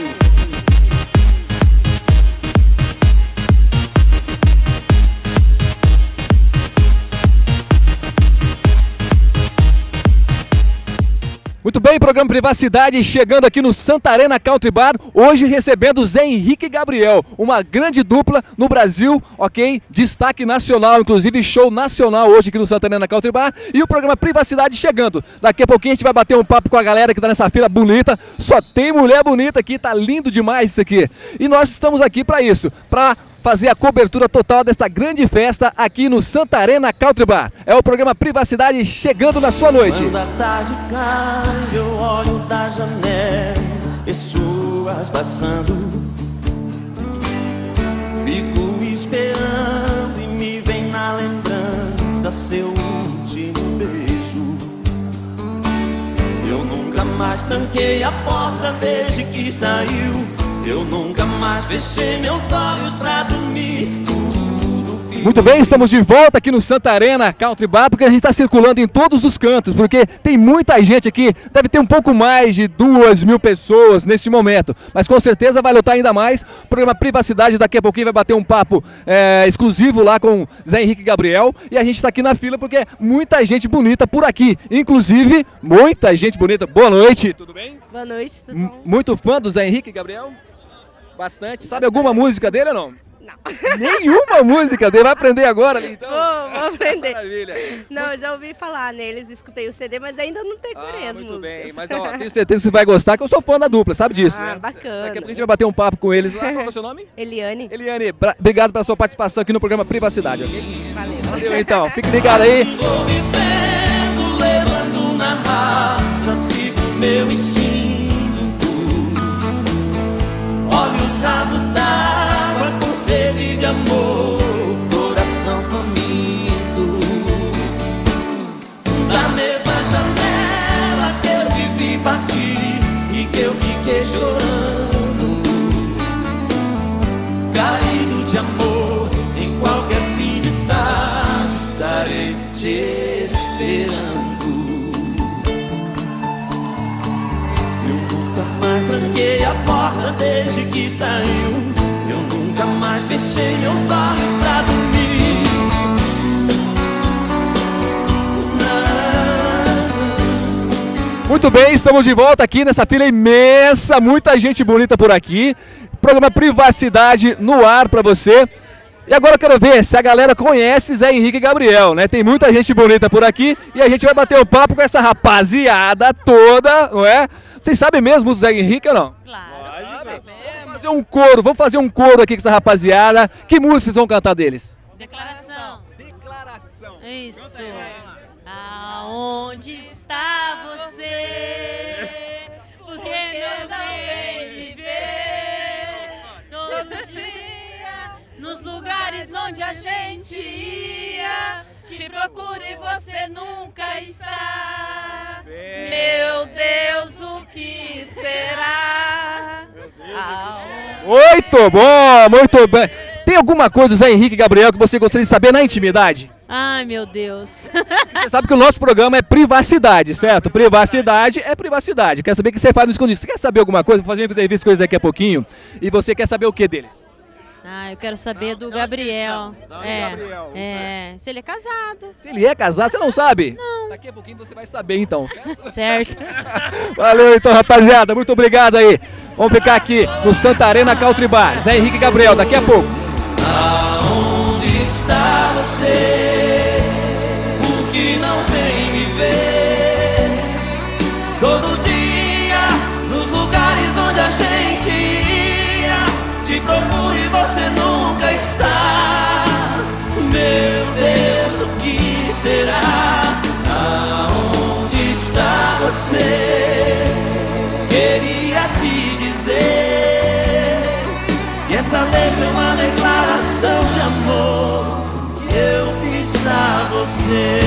Muito bem, programa Privacidade chegando aqui no Santarena Country Bar, hoje recebendo Zé Henrique e Gabriel, uma grande dupla no Brasil, ok? Destaque nacional, inclusive show nacional hoje aqui no Santarena Country Bar, e o programa Privacidade chegando. Daqui a pouquinho a gente vai bater um papo com a galera que tá nessa fila bonita, só tem mulher bonita aqui, tá lindo demais isso aqui. E nós estamos aqui para isso, para fazer a cobertura total desta grande festa aqui no Santarena Country Bar. É o programa Privacidade chegando na sua noite. Quando a tarde cai, eu olho da janela, pessoas passando, fico esperando e me vem na lembrança seu último beijo. Eu nunca mais tranquei a porta desde que saiu. Eu nunca mais fechei meus olhos pra dormir. Tudo fica... Muito bem, estamos de volta aqui no Santarena Country Bar, porque a gente está circulando em todos os cantos, porque tem muita gente aqui, deve ter um pouco mais de duas mil pessoas neste momento, mas com certeza vai lotar ainda mais. O programa Privacidade daqui a pouquinho vai bater um papo é, exclusivo lá com Zé Henrique e Gabriel, e a gente está aqui na fila porque é muita gente bonita por aqui, inclusive muita gente bonita. Boa noite, tudo bem? Boa noite, tudo M bom? Muito fã do Zé Henrique e Gabriel? Bastante. Sabe alguma música dele ou não? Não. Nenhuma música dele. Vai aprender agora ali, então? Vou, vou aprender. Maravilha. Não, eu já ouvi falar neles, escutei o C D, mas ainda não decorei Ah, as muito músicas. bem. Mas ó, tenho certeza que você vai gostar, que eu sou fã da dupla, sabe disso, Ah, né? bacana. Daqui a pouco a gente vai bater um papo com eles lá. Qual é o seu nome? Eliane, Eliane, pra- obrigado pela sua participação aqui no programa Privacidade, ok? valeu. Valeu, então. Fique ligado aí. Vou vivendo, levando na raça, sigo meu instinto. Olhos rasos d'água com sede de amor, coração faminto. Da mesma janela que eu te vi partir e que eu fiquei chorando, caído de amor, em qualquer fim de tarde estarei te esperando. Eu nunca mais tranquei a porta desde que saiu. Eu nunca mais fechei meus olhos pra dormir. Muito bem, estamos de volta aqui nessa fila imensa, muita gente bonita por aqui. Programa Privacidade no ar pra você. E agora eu quero ver se a galera conhece Zé Henrique e Gabriel, né? Tem muita gente bonita por aqui e a gente vai bater um papo com essa rapaziada toda, não é? Vocês sabem mesmo o Zé Henrique ou não? Claro, Vamos fazer um coro, vamos fazer um coro aqui com essa rapaziada. Que música vocês vão cantar deles? Declaração. Declaração. Isso. Aonde está você? Por que não vem me ver? Todo dia, nos lugares onde a gente ia, te procuro e você nunca está. Meu Deus, o que será? Aonde... Muito bom, muito bem. Tem alguma coisa do Zé Henrique e Gabriel que você gostaria de saber na intimidade? Ai, meu Deus. Você sabe que o nosso programa é privacidade, certo? Privacidade é privacidade. Quer saber o que você faz no escondido? Você quer saber alguma coisa? Vou fazer uma entrevista com eles daqui a pouquinho. E você quer saber o que deles? Ah, eu quero saber do Gabriel. É, é, se ele é casado, Se ele é casado, você não sabe? Não. Daqui a pouquinho você vai saber, então. certo? Valeu, então, rapaziada. Muito obrigado aí. Vamos ficar aqui no Santarena Country Bar. Zé Henrique e Gabriel, daqui a pouco. Aonde está você? Por que não vem me ver? Todo dia, nos lugares onde a gente ia, te procuro e você nunca está. Meu Deus, o que será? Aonde você.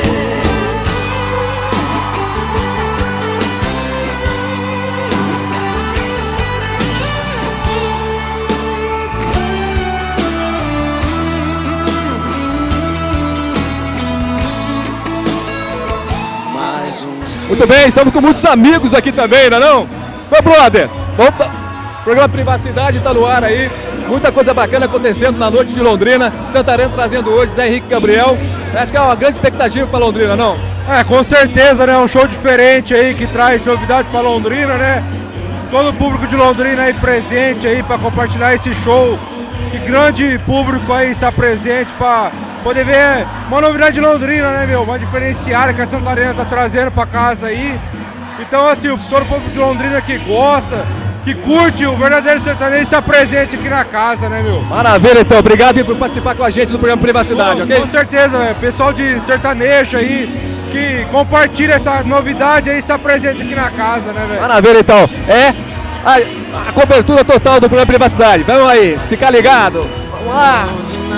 Muito bem, estamos com muitos amigos aqui também, não é não? Ô, brother, vamos pra... o programa Privacidade está no ar aí, muita coisa bacana acontecendo na noite de Londrina, Santarém trazendo hoje Zé Henrique e Gabriel, acho que é uma grande expectativa para Londrina, não? É, com certeza, né, um show diferente aí, que traz novidade para Londrina, né, todo o público de Londrina aí presente aí para compartilhar esse show, que grande público aí está presente para poder ver uma novidade de Londrina, né, meu? Uma diferenciada que a Santarém tá trazendo pra casa aí. Então, assim, todo o povo de Londrina que gosta, que curte o verdadeiro sertanejo está presente aqui na casa, né, meu? Maravilha, então. Obrigado por participar com a gente do programa Privacidade, Pô, ok? Com certeza, velho. Pessoal de sertanejo aí, que compartilha essa novidade aí, está presente aqui na casa, né, velho? Maravilha, então. É a, a cobertura total do programa Privacidade. Vamos aí, fica ligado. Vamos lá.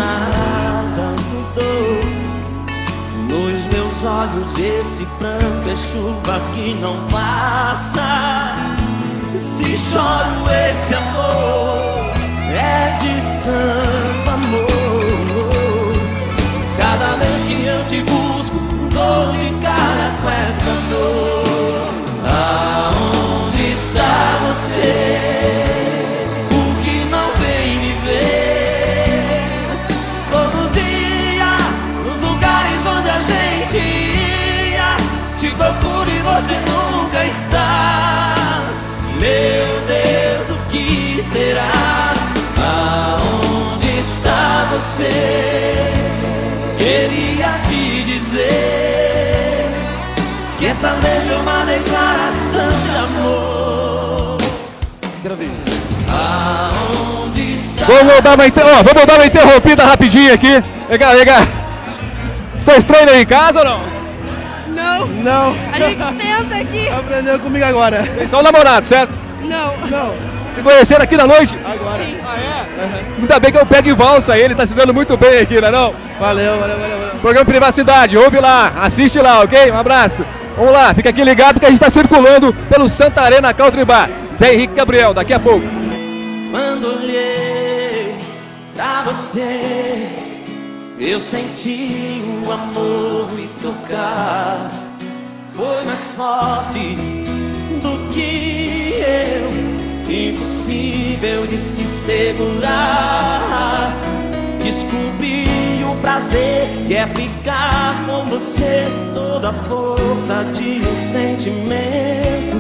Nos meus olhos esse pranto é chuva que não passa. Se choro esse amor é de tanto amor. Cada vez que eu te busco, dou de cara com essa dor. Aonde está você? Por que não vem me ver? Todo dia, nos lugares onde a gente ia, te procuro e você nunca está. Meu Deus, o que será? Aonde está você? Queria te dizer que essa letra é uma declaração de amor. Gravei. Aonde está? Vamos dar uma, inter... oh, vamos dar uma interrompida rapidinho aqui. Vem cá, vem cá. Vocês treinam aí em casa ou não? Não. Não. A gente tenta aqui. Aprendeu comigo agora. Vocês são namorados, certo? Não. Não. Se conheceram aqui na noite? Agora. Sim. Ah, é? Uhum. Ainda bem que é o pé de valsa aí, ele tá se dando muito bem aqui, não é não? Valeu, valeu, valeu, valeu. Programa Privacidade, ouve lá, assiste lá, ok? Um abraço. Vamos lá, fica aqui ligado que a gente tá circulando pelo Santarém Country Bar. Zé Henrique e Gabriel, daqui a pouco. Quando olhei pra você, eu senti o amor me tocar. Foi mais forte do que eu, impossível de se segurar. Descobri o prazer que é ficar com você, toda a força de um sentimento.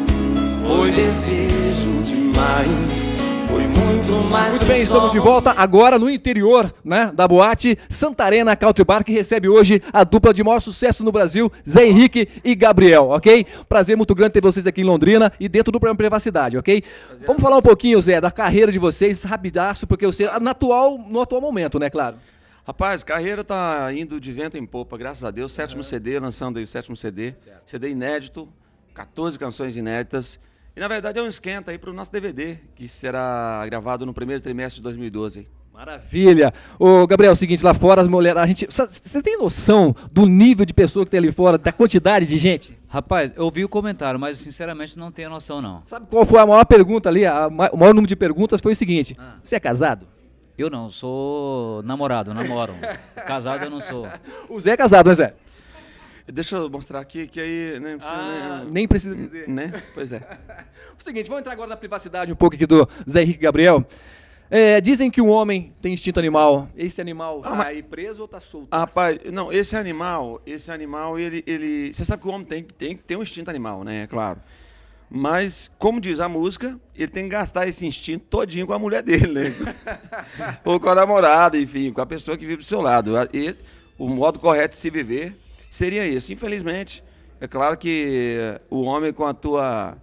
Foi desejo demais, foi muito mais. Muito bem, estamos de volta agora no interior, né, da boate Santarém Country Bar, que recebe hoje a dupla de maior sucesso no Brasil, Zé Henrique e Gabriel, ok? Prazer muito grande ter vocês aqui em Londrina e dentro do programa Privacidade, ok? Prazer. Vamos falar um pouquinho, Zé, da carreira de vocês, rapidaço, porque você, no atual, no atual momento, né, claro? Rapaz, carreira tá indo de vento em popa, graças a Deus. Sétimo uhum. C D, lançando aí o sétimo C D. Certo. C D inédito, quatorze canções inéditas. E na verdade é um esquenta aí para o nosso D V D, que será gravado no primeiro trimestre de dois mil e doze. Maravilha! Ô, Gabriel, é o seguinte, lá fora as mulheres, a gente... Você tem noção do nível de pessoa que tem ali fora, da quantidade de gente? Rapaz, eu vi o comentário, mas sinceramente não tenho noção não. Sabe qual foi a maior pergunta ali? A, o maior número de perguntas foi o seguinte, ah. Você é casado? Eu não, sou namorado, namoro. Casado eu não sou. O Zé é casado, né, Zé? Deixa eu mostrar aqui, que aí... Nem precisa, ah, nem, nem precisa dizer. Né? Pois é. O seguinte, vamos entrar agora na privacidade um pouco aqui do Zé Henrique e Gabriel. É, dizem que o homem tem instinto animal. Esse animal ah, tá aí preso ou tá solto? Ah, rapaz, não, esse animal, esse animal, ele... ele você sabe que o homem tem, tem que ter um instinto animal, né? É claro. Mas, como diz a música, ele tem que gastar esse instinto todinho com a mulher dele, né? Ou com a namorada, enfim, com a pessoa que vive do seu lado. E o modo correto de se viver seria esse. Infelizmente, é claro que o homem com a tua...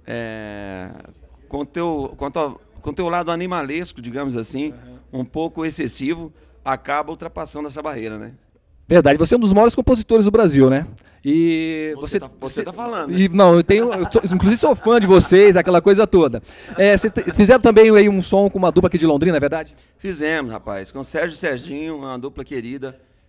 É, com o teu, com, tua, com teu lado animalesco, digamos assim, uhum. um pouco excessivo, acaba ultrapassando essa barreira, né? Verdade, você é um dos maiores compositores do Brasil, né? E você, você, tá, você tá falando. E, não, eu tenho, eu sou, inclusive sou fã de vocês, aquela coisa toda. É, vocês fizeram também aí um som com uma dupla aqui de Londrina, é verdade? Fizemos, rapaz, com o Sérgio e Serginho, uma dupla querida,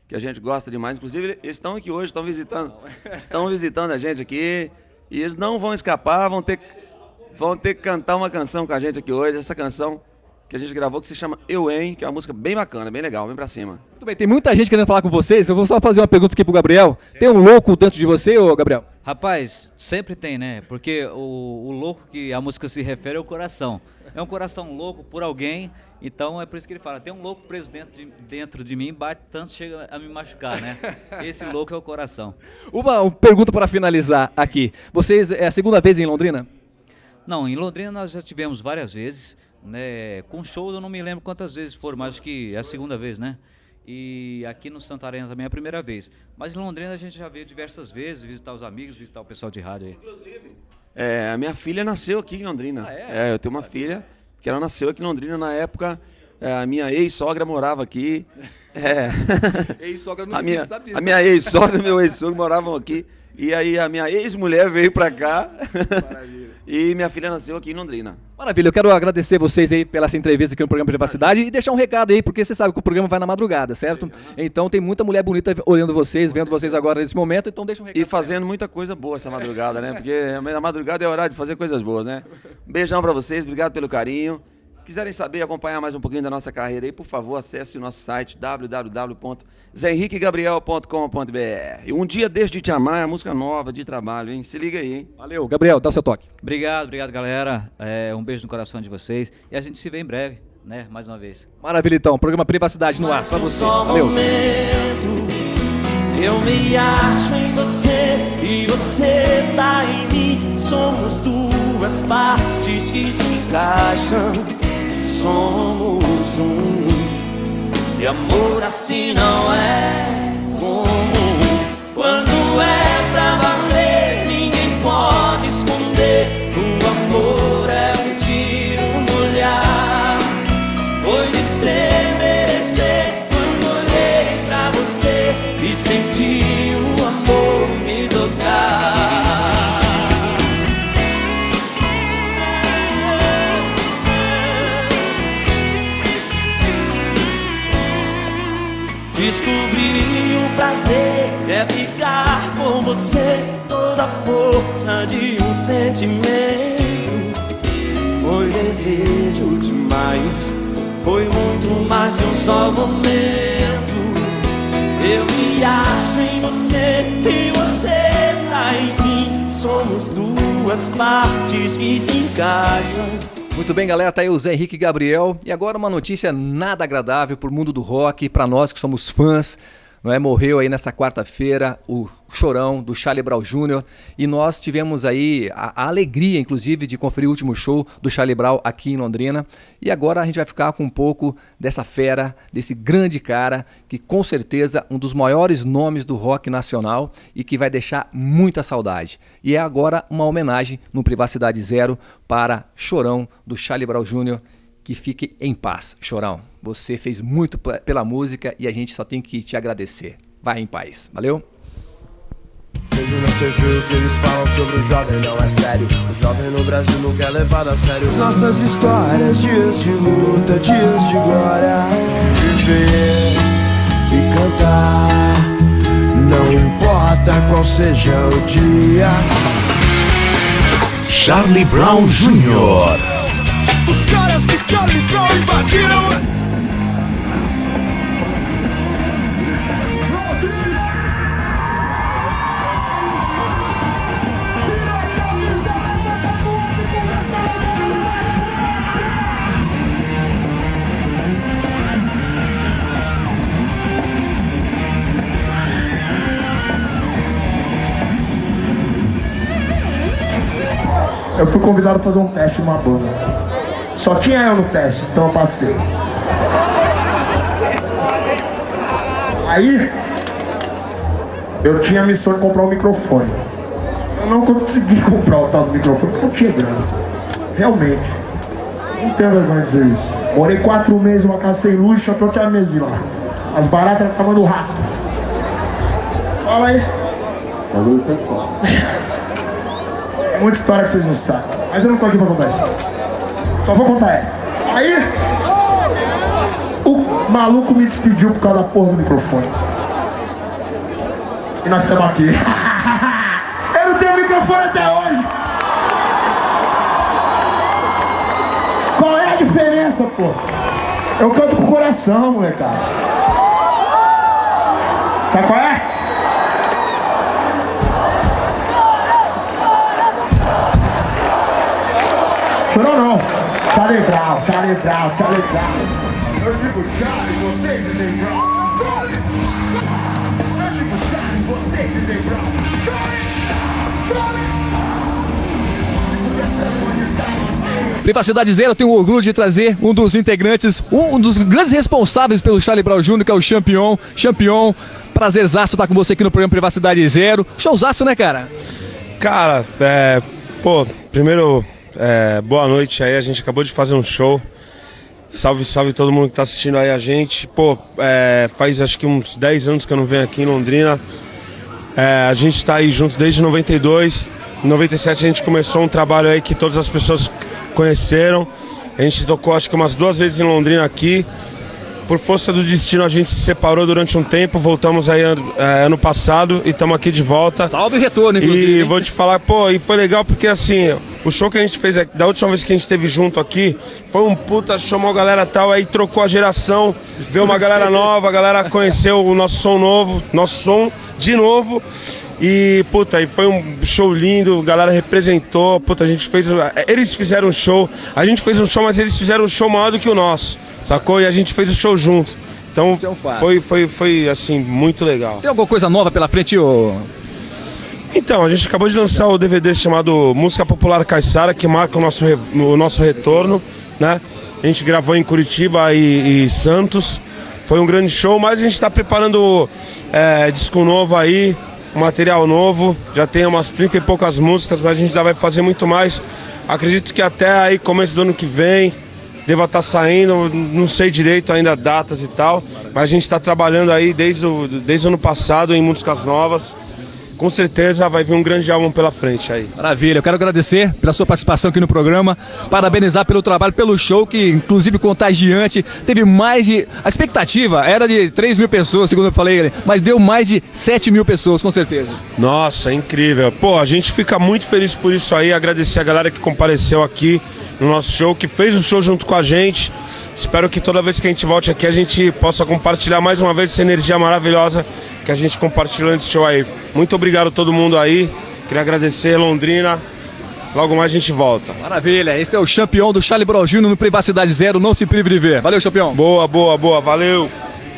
que a gente gosta demais. Inclusive, eles estão aqui hoje, estão visitando, estão visitando a gente aqui. E eles não vão escapar, vão ter, vão ter que cantar uma canção com a gente aqui hoje. Essa canção que a gente gravou, que se chama Eu, Hein, que é uma música bem bacana, bem legal, vem pra cima. Muito bem, tem muita gente querendo falar com vocês. Eu vou só fazer uma pergunta aqui pro Gabriel. Tem um louco dentro de você, ô Gabriel? Rapaz, sempre tem, né? Porque o, o louco que a música se refere é o coração. É um coração louco por alguém, então é por isso que ele fala, tem um louco preso dentro de, dentro de mim, bate tanto, chega a me machucar, né? Esse louco é o coração. Uma, uma pergunta para finalizar aqui. Vocês, é a segunda vez em Londrina? Não, em Londrina nós já tivemos várias vezes, né? Com show eu não me lembro quantas vezes foram, mas acho que é a segunda vez, né? E aqui no Santarém também é a primeira vez. Mas em Londrina a gente já veio diversas vezes, visitar os amigos, visitar o pessoal de rádio aí. Inclusive, é, a minha filha nasceu aqui em Londrina. Ah, é? É, eu tenho uma filha que ela nasceu aqui em Londrina na época. É, a minha ex-sogra morava aqui. É. Ex-sogra não a minha, sabe disso. A minha ex-sogra e meu ex-sogro moravam aqui. E aí a minha ex-mulher veio pra cá. Maravilha. E minha filha nasceu aqui em Londrina. Maravilha, eu quero agradecer vocês aí pela essa entrevista aqui no programa Privacidade e deixar um recado aí, porque você sabe que o programa vai na madrugada, certo? Então tem muita mulher bonita olhando vocês, vendo vocês agora nesse momento, então deixa um recado. E fazendo muita coisa boa essa madrugada, né? Porque a madrugada é horário de fazer coisas boas, né? Um beijão pra vocês, obrigado pelo carinho. Quiserem saber e acompanhar mais um pouquinho da nossa carreira aí, por favor, acesse o nosso site w w w ponto zé henrique gabriel ponto com ponto b r. Um dia desde Te Amar é a música nova de trabalho, hein? Se liga aí, hein? Valeu, Gabriel, dá o seu toque. Obrigado, obrigado, galera. É, um beijo no coração de vocês e a gente se vê em breve, né? Mais uma vez. Maravilha, então. Programa Privacidade no ar, pra você. Valeu. Momento, eu me acho em você e você tá em mim. Somos duas partes que se encaixam. Somos um, e amor assim não é comum. Quando é pra valer, ninguém pode esconder. O amor é um tiro no olhar. Foi de estremecer quando olhei pra você e senti o amor me tocar. Descobri o prazer que é ficar com você, toda a força de um sentimento. Foi desejo demais, foi muito mais que um só momento. Eu me acho em você e você tá em mim. Somos duas partes que se encaixam. Muito bem, galera, tá aí o Zé Henrique Gabriel. E agora uma notícia nada agradável pro mundo do rock, para nós que somos fãs. Não é? Morreu aí nessa quarta-feira o Chorão, do Charlie Brown Júnior E nós tivemos aí a, a alegria, inclusive, de conferir o último show do Charlie Brown aqui em Londrina. E agora a gente vai ficar com um pouco dessa fera, desse grande cara, que com certeza um dos maiores nomes do rock nacional e que vai deixar muita saudade. E é agora uma homenagem no Privacidade Zero para Chorão, do Charlie Brown Júnior Que fique em paz, Chorão. Você fez muito pela música e a gente só tem que te agradecer. Vai em paz. Valeu? Vejo na T V o que eles falam sobre o jovem, não é sério. O jovem no Brasil nunca é levado a sério. As nossas histórias, dias de luta, dias de glória. Viver e cantar, não importa qual seja o dia. Charlie Brown Júnior Os caras que Charlie Brown invadiram. Eu fui convidado a fazer um teste numa banda. Só tinha eu no teste, então eu passei. Aí, eu tinha a missão de comprar um microfone. Eu não consegui comprar o tal do microfone porque eu tinha grana. Realmente. Não tenho vergonha de dizer isso. Morei quatro meses numa casa sem luz, só tinha medo de ir lá. As baratas eram tamanho do rato. Fala aí. Agora isso é foda. É muita história que vocês não sabem. Mas eu não tô aqui pra contar isso. Só vou contar essa. Aí, o maluco me despediu por causa da porra do microfone. E nós estamos aqui. Eu não tenho microfone até hoje. Qual é a diferença, pô? Eu canto com o coração, molecada. Sabe qual é? Chorou não. Charlie Brown, Charlie Brown, Charlie Brown. Eu digo Charlie, vocês dizem Brown. Charlie. Eu digo Charlie, vocês dizem Brown. Charlie. Charlie. Privacidade Zero tem o orgulho de trazer um dos integrantes, um dos grandes responsáveis pelo Charlie Brown Júnior, que é o Champion. Champion, prazerzaço estar com você aqui no programa Privacidade Zero. Showzaço, né, cara? Cara, é, pô, primeiro, é, boa noite aí, a gente acabou de fazer um show. Salve, salve todo mundo que tá assistindo aí a gente. Pô, é, faz acho que uns dez anos que eu não venho aqui em Londrina. É, a gente tá aí junto desde noventa e dois. Em noventa e sete a gente começou um trabalho aí que todas as pessoas conheceram. A gente tocou acho que umas duas vezes em Londrina aqui. Por força do destino a gente se separou durante um tempo, voltamos aí ano, é, ano passado e estamos aqui de volta. Salve o retorno, inclusive. E vou te falar, pô, e foi legal porque assim, o show que a gente fez aqui, da última vez que a gente esteve junto aqui, foi um puta, chamou a galera tal, aí trocou a geração, veio uma galera nova, a galera conheceu o nosso som novo, nosso som de novo. E, puta, aí foi um show lindo, a galera representou, puta, a gente fez... Eles fizeram um show, a gente fez um show, mas eles fizeram um show maior do que o nosso, sacou? E a gente fez o show junto. Então, é um foi, foi, foi, assim, muito legal. Tem alguma coisa nova pela frente, ô... Então, a gente acabou de lançar o D V D chamado Música Popular Caiçara, que marca o nosso, re... o nosso retorno, né? A gente gravou em Curitiba e, e Santos, foi um grande show, mas a gente está preparando é, disco novo aí, material novo, já tem umas trinta e poucas músicas, mas a gente já vai fazer muito mais. Acredito que até aí começo do ano que vem deva estar saindo, não sei direito ainda datas e tal, mas a gente está trabalhando aí desde o, desde o ano passado em músicas novas. Com certeza vai vir um grande álbum pela frente aí. Maravilha, eu quero agradecer pela sua participação aqui no programa, parabenizar pelo trabalho, pelo show, que inclusive contagiante, teve mais de... A expectativa era de três mil pessoas, segundo eu falei, mas deu mais de sete mil pessoas, com certeza. Nossa, incrível. Pô, a gente fica muito feliz por isso aí, agradecer a galera que compareceu aqui no nosso show, que fez o show junto com a gente. Espero que toda vez que a gente volte aqui a gente possa compartilhar mais uma vez essa energia maravilhosa que a gente compartilhou nesse show aí. Muito obrigado a todo mundo aí. Queria agradecer, Londrina. Logo mais a gente volta. Maravilha. Este é o Champion do Charlie Brown Júnior no Privacidade Zero. Não se prive de ver. Valeu, Champion. Boa, boa, boa. Valeu.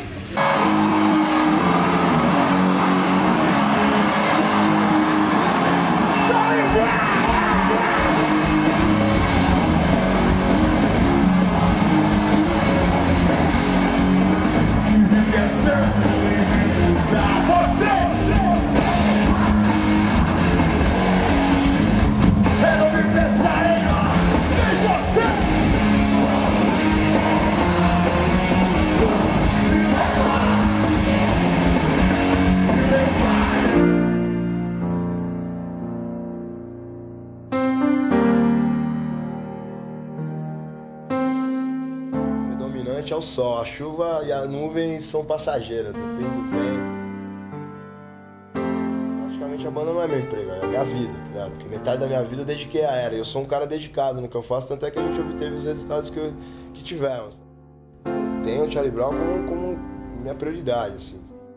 É o sol, a chuva e a nuvem são passageiras, depende do vento. Praticamente a banda não é meu emprego, é a minha vida, tá ligado? Porque metade da minha vida eu dediquei a ela. Eu sou um cara dedicado no que eu faço, tanto é que a gente obteve os resultados que, eu, que tivemos. Tenho o Charlie Brown como, como minha prioridade, assim.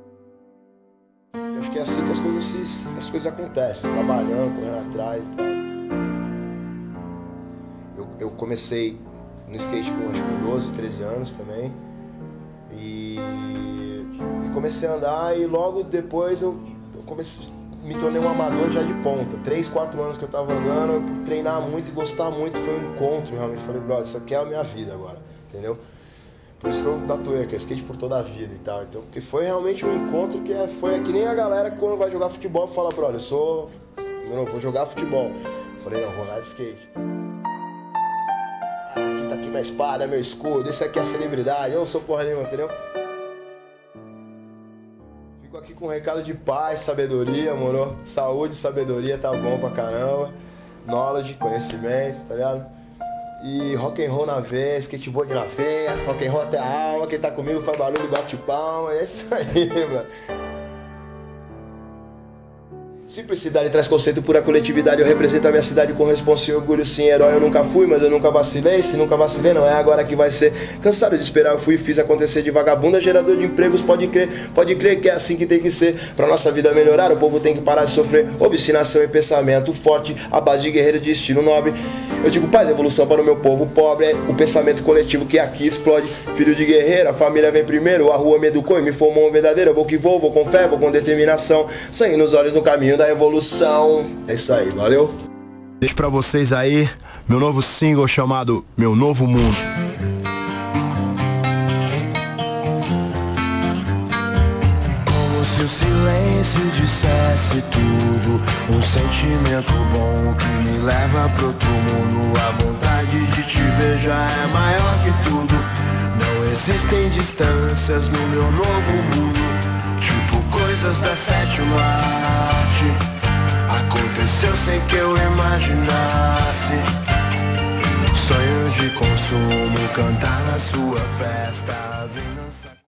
Eu acho que é assim que as coisas, se, as coisas acontecem, trabalhando, correndo atrás e tal. Eu, eu comecei no skate com, acho, com doze, treze anos também. E, e comecei a andar e logo depois eu, eu comecei, me tornei um amador já de ponta. três, quatro anos que eu tava andando, por treinar muito e gostar muito, foi um encontro realmente. Falei, brother, isso aqui é a minha vida agora, entendeu? Por isso que eu tatuei, que é skate por toda a vida e tal. Então, porque foi realmente um encontro que é, foi que nem a galera que quando vai jogar futebol fala, brother, eu sou... Eu não vou jogar futebol. Eu falei, não, vou andar de skate. Aqui tá aqui minha espada, meu escudo, esse aqui é a celebridade, eu não sou porra nenhuma, entendeu? Fico aqui com um recado de paz, sabedoria, moro? Saúde, sabedoria, tá bom pra caramba. Knowledge, conhecimento, tá ligado? E rock and roll na veia, skateboard na veia, rock and roll até a alma, quem tá comigo faz barulho, bate palma, é isso aí, mano. Simplicidade traz conceito, pura coletividade. Eu represento a minha cidade com responsa e orgulho. Sim, herói eu nunca fui, mas eu nunca vacilei. Se nunca vacilei, não é agora que vai ser. Cansado de esperar, eu fui e fiz acontecer de vagabunda. Gerador de empregos, pode crer, pode crer que é assim que tem que ser. Pra nossa vida melhorar, o povo tem que parar de sofrer. Obstinação e pensamento forte, a base de guerreiro de estilo nobre. Eu digo paz, evolução para o meu povo pobre. É o pensamento coletivo que aqui explode. Filho de guerreiro, a família vem primeiro. A rua me educou e me formou um verdadeiro. Eu vou que vou, vou com fé, vou com determinação. Sangue nos olhos no caminho da evolução. É isso aí, valeu? Deixo pra vocês aí meu novo single chamado Meu Novo Mundo. Como se o silêncio dissesse tudo, um sentimento bom que me leva pro outro mundo. A vontade de te ver já é maior que tudo. Não existem distâncias no meu novo mundo, tipo coisas da sétima arte. Aconteceu sem que eu imaginasse. Sonhos de consumo, cantar na sua festa.